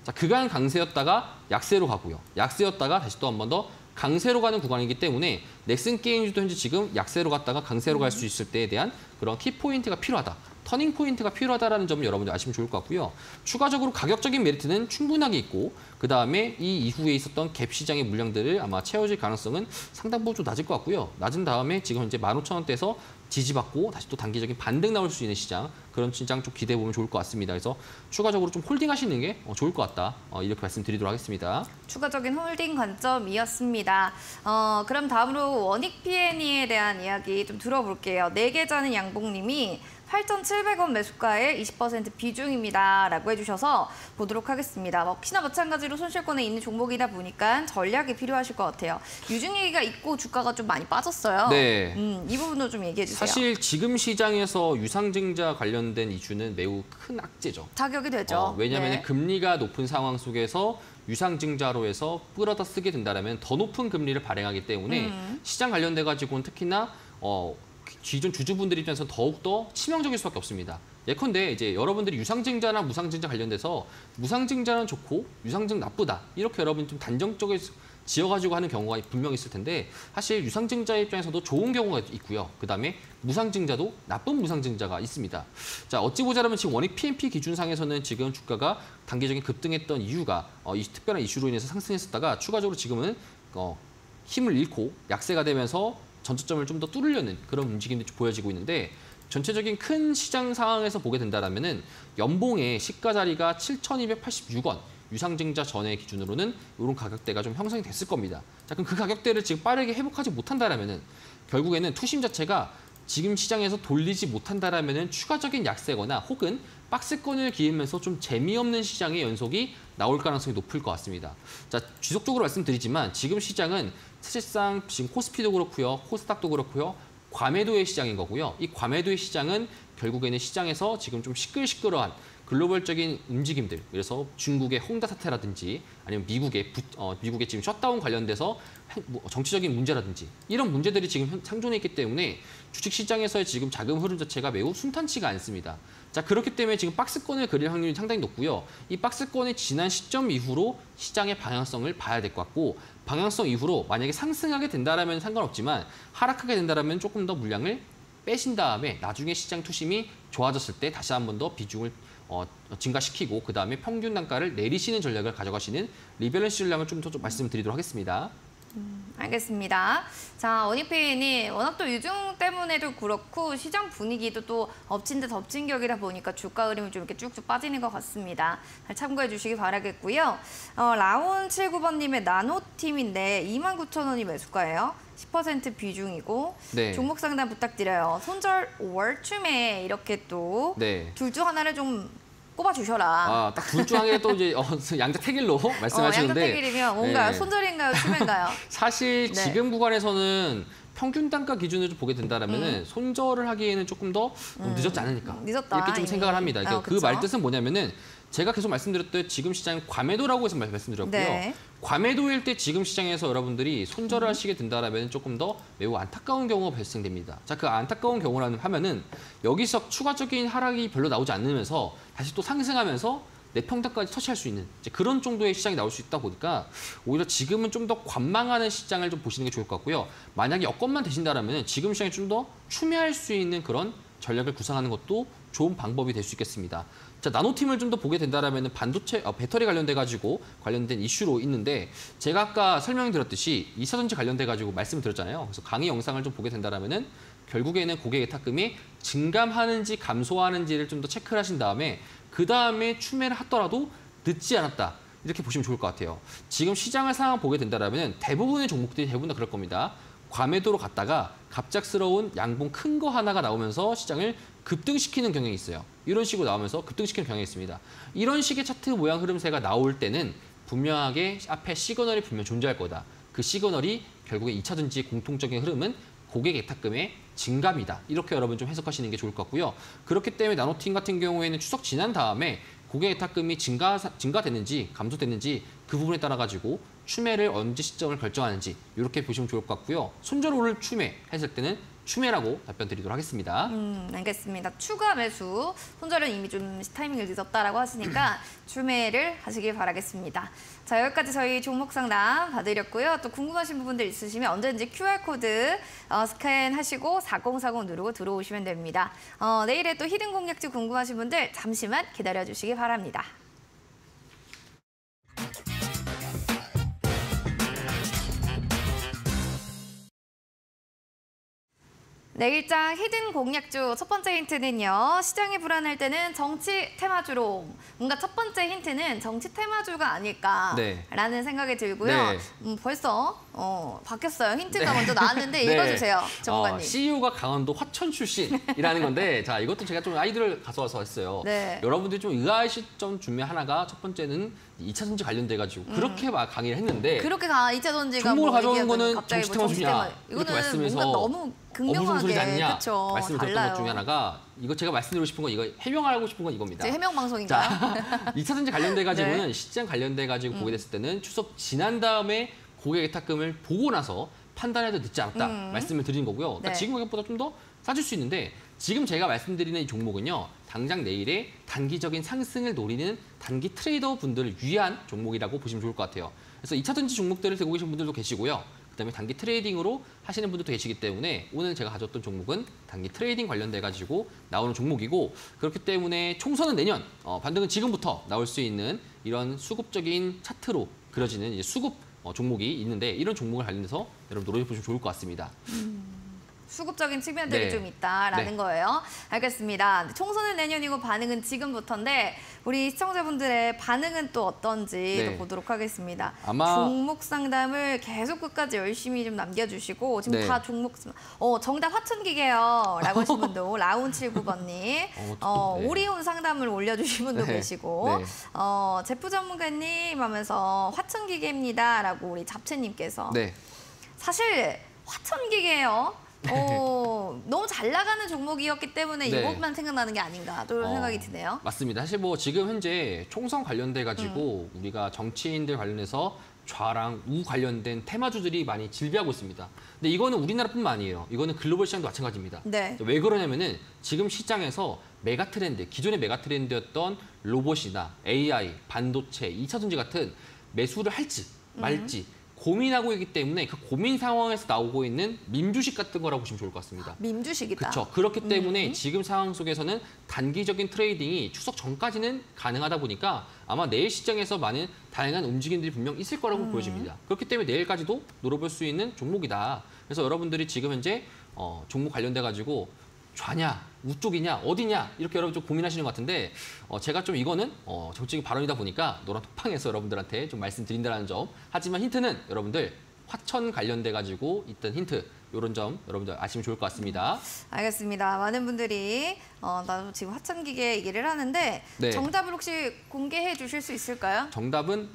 자, 그간 강세였다가 약세로 가고요. 약세였다가 다시 또 한 번 더 강세로 가는 구간이기 때문에 넥슨 게임즈도 현재 지금 약세로 갔다가 강세로 갈 수 있을 때에 대한 그런 키포인트가 필요하다. 터닝 포인트가 필요하다는 점을 여러분들 아시면 좋을 것 같고요. 추가적으로 가격적인 메리트는 충분하게 있고 그다음에 이 이후에 있었던 갭 시장의 물량들을 아마 채워질 가능성은 상당 부분 좀 낮을 것 같고요. 낮은 다음에 지금 현재 만 오천 원대에서 지지받고 다시 또 단기적인 반등 나올 수 있는 시장 그런 시장 좀 기대해 보면 좋을 것 같습니다. 그래서 추가적으로 좀 홀딩하시는 게 좋을 것 같다. 이렇게 말씀드리도록 하겠습니다. 추가적인 홀딩 관점이었습니다. 어, 그럼 다음으로 원익 피앤이에 대한 이야기 좀 들어볼게요. 네 계좌는 양봉님이 팔천칠백 원 매수가에 이십 퍼센트 비중입니다. 라고 해주셔서 보도록 하겠습니다. 역시나 마찬가지로 손실권에 있는 종목이다 보니까 전략이 필요하실 것 같아요. 유증 얘기가 있고 주가가 좀 많이 빠졌어요. 네. 음, 이 부분도 좀 얘기해 주세요. 사실 지금 시장에서 유상증자 관련된 이슈는 매우 큰 악재죠. 타격이 되죠. 어, 왜냐하면 네. 금리가 높은 상황 속에서 유상증자로 해서 끌어다 쓰게 된다면 더 높은 금리를 발행하기 때문에 음. 시장 관련돼 가지고는 특히나 어, 기존 주주분들 입장에서 더욱더 치명적일 수밖에 없습니다. 예컨대 이제 여러분들이 유상증자나 무상증자 관련돼서 무상증자는 좋고 유상증 나쁘다 이렇게 여러분 좀 단정적으로 지어가지고 하는 경우가 분명히 있을 텐데 사실 유상증자 입장에서도 좋은 경우가 있고요. 그다음에 무상증자도 나쁜 무상증자가 있습니다. 자 어찌 보자면 지금 원익 피앤피 기준상에서는 지금 주가가 단기적인 급등했던 이유가 어, 이 특별한 이슈로 인해서 상승했었다가 추가적으로 지금은 어, 힘을 잃고 약세가 되면서 전저점을 좀 더 뚫으려는 그런 움직임이 보여지고 있는데 전체적인 큰 시장 상황에서 보게 된다면은 연봉의 시가 자리가 칠천이백팔십육 원 유상증자 전의 기준으로는 이런 가격대가 좀 형성이 됐을 겁니다. 자, 그럼 그 가격대를 지금 빠르게 회복하지 못한다라면은 결국에는 투심 자체가 지금 시장에서 돌리지 못한다라면은 추가적인 약세거나 혹은 박스권을 기으면서 좀 재미없는 시장의 연속이 나올 가능성이 높을 것 같습니다. 자, 지속적으로 말씀드리지만 지금 시장은 사실상 지금 코스피도 그렇고요, 코스닥도 그렇고요, 과매도의 시장인 거고요. 이 과매도의 시장은 결국에는 시장에서 지금 좀 시끌시끌한 글로벌적인 움직임들, 그래서 중국의 홍다 사태라든지 아니면 미국의 부, 어, 미국의 지금 셧다운 관련돼서 정치적인 문제라든지 이런 문제들이 지금 상존해 있기 때문에 주식시장에서의 지금 자금 흐름 자체가 매우 순탄치가 않습니다. 자 그렇기 때문에 지금 박스권을 그릴 확률이 상당히 높고요. 이 박스권의 지난 시점 이후로 시장의 방향성을 봐야 될 것 같고 방향성 이후로 만약에 상승하게 된다라면 상관없지만 하락하게 된다라면 조금 더 물량을 빼신 다음에 나중에 시장 투심이 좋아졌을 때 다시 한 번 더 비중을 어, 증가시키고 그 다음에 평균 단가를 내리시는 전략을 가져가시는 리밸런스 전략을 좀 더 말씀드리도록 하겠습니다. 음, 알겠습니다. 자, 원익피앤이 워낙 또 유중 때문에도 그렇고 시장 분위기도 또 엎친 데 덮친 격이다 보니까 주가 흐름이 좀 이렇게 쭉쭉 빠지는 것 같습니다. 잘 참고해 주시기 바라겠고요. 어, 라온 칠구 번님의 나노팀인데 이만 구천 원이 매수가예요. 십 퍼센트 비중이고 네. 종목 상담 부탁드려요. 손절 월춤에 이렇게 또 둘 중 네. 하나를 좀 꼽아주셔라. 아, 딱 둘 중에 또 이제 어, 양자 택일로 말씀하시는데. 어, 양자 택일이면 뭔가요? 네. 손절인가요? 춤인가요? 사실 네. 지금 구간에서는 평균 단가 기준으로 보게 된다면 은 음. 손절을 하기에는 조금 더 음. 늦었지 않으니까. 늦었다, 이렇게 좀 이미. 생각을 합니다. 그러니까 어, 그 그쵸? 말뜻은 뭐냐면은 제가 계속 말씀드렸던 지금 시장은 과매도라고 해서 말씀드렸고요. 네. 과매도일 때 지금 시장에서 여러분들이 손절을 음. 하시게 된다면 조금 더 매우 안타까운 경우가 발생됩니다. 자, 그 안타까운 경우라는 하면은 여기서 추가적인 하락이 별로 나오지 않으면서 다시 또 상승하면서 내평가까지 터치할 수 있는 이제 그런 정도의 시장이 나올 수 있다 보니까 오히려 지금은 좀 더 관망하는 시장을 좀 보시는 게 좋을 것 같고요. 만약에 여건만 되신다면 지금 시장이 좀 더 추매할 수 있는 그런 전략을 구상하는 것도 좋은 방법이 될 수 있겠습니다. 자, 나노팀을 좀 더 보게 된다면 반도체, 어, 배터리 관련돼 가지고 관련된 이슈로 있는데 제가 아까 설명드렸듯이 이차전지 관련돼 가지고 말씀드렸잖아요. 그래서 강의 영상을 좀 보게 된다면은 결국에는 고객의 탁금이 증감하는지 감소하는지를 좀 더 체크를 하신 다음에 그 다음에 추매를 하더라도 늦지 않았다. 이렇게 보시면 좋을 것 같아요. 지금 시장을 상황 보게 된다면 대부분의 종목들이 대부분 다 그럴 겁니다. 과매도로 갔다가 갑작스러운 양봉 큰 거 하나가 나오면서 시장을 급등시키는 경향이 있어요. 이런 식으로 나오면서 급등시키는 경향이 있습니다. 이런 식의 차트 모양 흐름세가 나올 때는 분명하게 앞에 시그널이 분명 존재할 거다. 그 시그널이 결국에 이차전지의 공통적인 흐름은 고객 예탁금의 증감이다. 이렇게 여러분 좀 해석하시는 게 좋을 것 같고요. 그렇기 때문에 나노팀 같은 경우에는 추석 지난 다음에 고객 예탁금이 증가, 증가됐는지 감소됐는지 그 부분에 따라 가지고 추매를 언제 시점을 결정하는지 이렇게 보시면 좋을 것 같고요. 손절오를 추매했을 때는 추매라고 답변 드리도록 하겠습니다. 음, 알겠습니다. 추가 매수. 손절은 이미 좀 타이밍을 늦었다라고 하시니까 추매를 하시길 바라겠습니다. 자, 여기까지 저희 종목 상담 봐드렸고요. 또 궁금하신 부분들 있으시면 언제든지 큐알코드 어, 스캔하시고 사공사공 누르고 들어오시면 됩니다. 어, 내일에 또 히든 공략주 궁금하신 분들 잠시만 기다려주시기 바랍니다. 내일장 히든 공략주 첫 번째 힌트는요. 시장이 불안할 때는 정치 테마주로. 뭔가 첫 번째 힌트는 정치 테마주가 아닐까라는 네. 생각이 들고요. 네. 음, 벌써 어, 바뀌었어요. 힌트가 네. 먼저 나왔는데 네. 읽어주세요. 전문가님. 어, 씨이오가 강원도 화천 출신이라는 건데 자 이것도 제가 좀 아이디어를 가져와서 했어요. 네. 여러분들이 좀 의아하실 점 중에 하나가 첫 번째는 이 차 전지 관련돼가지고 음. 그렇게 막 강의를 했는데 그렇게 가 이 차 전지가 종목을 뭐 가져오는 거는 갑자기 정치 뭐 테마주냐 정치 테마. 이렇게 이거는 말씀해서 뭔가 너무 어, 무슨 소리지 극명하게 않냐 그쵸, 말씀을 드렸던 달라요. 것 중에 하나가 이거 제가 말씀드리고 싶은 건 이거 해명하고 싶은 건 이겁니다. 이제 해명 방송인가요? 자, 이 차 전지 관련돼 가지고는 네. 시장 관련돼 가지고 음. 보게 됐을 때는 추석 지난 다음에 고객 예탁금을 보고 나서 판단해도 늦지 않았다 음. 말씀을 드린 거고요. 그러니까 네. 지금 가격보다 좀 더 싸질 수 있는데 지금 제가 말씀드리는 이 종목은요. 당장 내일에 단기적인 상승을 노리는 단기 트레이더 분들을 위한 종목이라고 보시면 좋을 것 같아요. 그래서 이 차 전지 종목들을 들고 계신 분들도 계시고요. 그다음에 단기 트레이딩으로 하시는 분들도 계시기 때문에 오늘 제가 가졌던 종목은 단기 트레이딩 관련돼 가지고 나오는 종목이고 그렇기 때문에 총선은 내년, 어, 반등은 지금부터 나올 수 있는 이런 수급적인 차트로 그려지는 이제 수급 어, 종목이 있는데 이런 종목을 관련해서 여러분 노려보시면 좋을 것 같습니다. 음. 수급적인 측면들이 네. 좀 있다라는 네. 거예요. 알겠습니다. 총선은 내년이고 반응은 지금부터인데 우리 시청자분들의 반응은 또 어떤지 네. 또 보도록 하겠습니다. 아마- 종목 상담을 계속 끝까지 열심히 좀 남겨주시고 지금 네. 다 종목 어 정답 화천기계요 라고 하신 분도 라운칠구 번님 어, 어, 네. 오리온 상담을 올려주신 분도 네. 계시고 네. 어, 제프 전문가님 하면서 화천기계입니다 라고 우리 잡채님께서 네. 사실 화천기계예요. 어, 너무 잘 나가는 종목이었기 때문에 네. 이것만 생각나는 게 아닌가 또 이런 어, 생각이 드네요. 맞습니다. 사실 뭐 지금 현재 총선 관련돼 가지고 음. 우리가 정치인들 관련해서 좌랑 우 관련된 테마주들이 많이 질비하고 있습니다. 근데 이거는 우리나라뿐만 아니에요. 이거는 글로벌 시장도 마찬가지입니다. 네. 왜 그러냐면은 지금 시장에서 메가 트렌드, 기존의 메가 트렌드였던 로봇이나 에이아이, 반도체, 이 차 전지 같은 매수를 할지 말지 음. 고민하고 있기 때문에 그 고민 상황에서 나오고 있는 밈주식 같은 거라고 보시면 좋을 것 같습니다. 밈주식이다. 그렇죠. 그렇기 때문에 음. 지금 상황 속에서는 단기적인 트레이딩이 추석 전까지는 가능하다 보니까 아마 내일 시장에서 많은 다양한 움직임들이 분명 있을 거라고 음. 보여집니다. 그렇기 때문에 내일까지도 노려볼 수 있는 종목이다. 그래서 여러분들이 지금 현재 어, 종목 관련돼 가지고 좌냐, 우쪽이냐, 어디냐 이렇게 여러분 좀 고민하시는 것 같은데 어, 제가 좀 이거는 어, 정치적인 발언이다 보니까 노란 톡방에서 여러분들한테 좀 말씀드린다는 점. 하지만 힌트는 여러분들 화천 관련돼 가지고 있던 힌트 이런 점 여러분들 아시면 좋을 것 같습니다. 알겠습니다. 많은 분들이 어, 나도 지금 화천기계 얘기를 하는데 네. 정답을 혹시 공개해 주실 수 있을까요? 정답은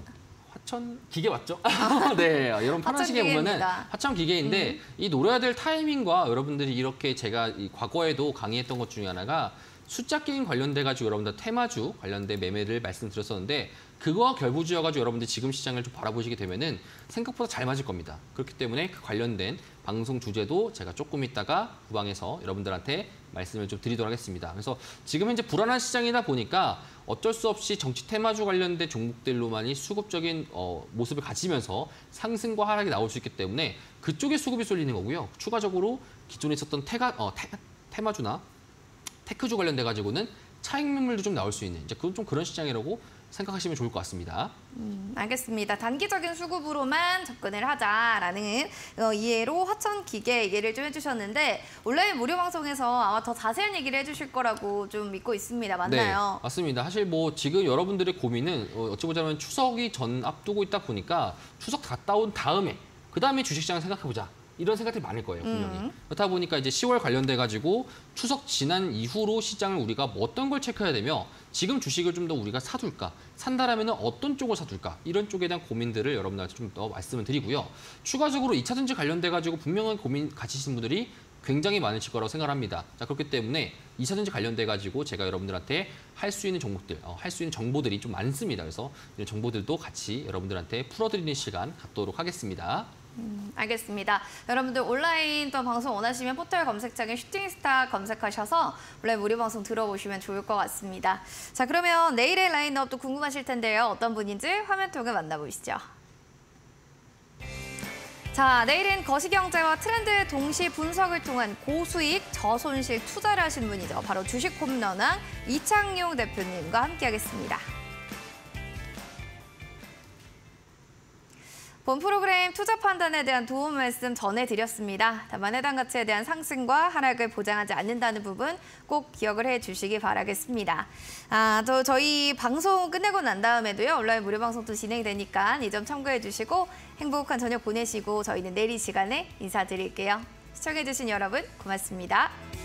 화천 기계 맞죠? 네, 여러분 파란 시계 보면은 화천기계입니다. 화천 기계인데 음. 이 노려야 될 타이밍과 여러분들이 이렇게 제가 이 과거에도 강의했던 것 중에 하나가 숫자 게임 관련돼 가지고 여러분들 테마주 관련된 매매를 말씀드렸었는데 그거와 결부지어가지고 여러분들 지금 시장을 좀 바라보시게 되면은 생각보다 잘 맞을 겁니다. 그렇기 때문에 그 관련된 방송 주제도 제가 조금 있다가 후방에서 여러분들한테 말씀을 좀 드리도록 하겠습니다. 그래서 지금 현재 불안한 시장이다 보니까 어쩔 수 없이 정치 테마주 관련된 종목들로만이 수급적인 어, 모습을 가지면서 상승과 하락이 나올 수 있기 때문에 그쪽에 수급이 쏠리는 거고요. 추가적으로 기존에 있었던 테가, 어, 테, 테마주나 테크주 관련돼 가지고는 차익 매물도 좀 나올 수 있는 이제 그건 좀 그런 시장이라고 생각하시면 좋을 것 같습니다. 음, 알겠습니다. 단기적인 수급으로만 접근을 하자라는 어, 이해로 화천기계 얘기를 좀 해주셨는데 온라인 무료 방송에서 아마 더 자세한 얘기를 해주실 거라고 좀 믿고 있습니다. 맞나요? 네, 맞습니다. 사실 뭐 지금 여러분들의 고민은 어, 어찌 보자면 추석이 전 앞두고 있다 보니까 추석 갔다 온 다음에 그 다음에 주식시장을 생각해보자. 이런 생각들이 많을 거예요, 분명히. 음. 그렇다 보니까 이제 시월 관련돼 가지고 추석 지난 이후로 시장을 우리가 뭐 어떤 걸 체크해야 되며 지금 주식을 좀 더 우리가 사둘까? 산다라면 어떤 쪽을 사둘까? 이런 쪽에 대한 고민들을 여러분들한테 좀 더 말씀을 드리고요. 추가적으로 이 차 전지 관련돼 가지고 분명한 고민 가지신 분들이 굉장히 많으실 거라고 생각합니다. 자, 그렇기 때문에 이 차 전지 관련돼 가지고 제가 여러분들한테 할 수 있는 종목들, 어, 할 수 있는 정보들이 좀 많습니다. 그래서 이런 정보들도 같이 여러분들한테 풀어드리는 시간 갖도록 하겠습니다. 알겠습니다. 여러분들 온라인 또 방송 원하시면 포털 검색창에 슈팅스타 검색하셔서 온라인 무료 방송 들어보시면 좋을 것 같습니다. 자, 그러면 내일의 라인업도 궁금하실 텐데요. 어떤 분인지 화면 통해 만나보시죠. 자, 내일은 거시경제와 트렌드 동시 분석을 통한 고수익 저손실 투자를 하신 분이죠. 바로 주식 홈런왕 이창용 대표님과 함께하겠습니다. 본 프로그램 투자 판단에 대한 도움 말씀 전해드렸습니다. 다만 해당 가치에 대한 상승과 하락을 보장하지 않는다는 부분 꼭 기억을 해주시기 바라겠습니다. 아, 또 저희 방송 끝내고 난 다음에도요. 온라인 무료 방송도 진행되니까 이 점 참고해 주시고 행복한 저녁 보내시고 저희는 내일 이 시간에 인사드릴게요. 시청해주신 여러분 고맙습니다.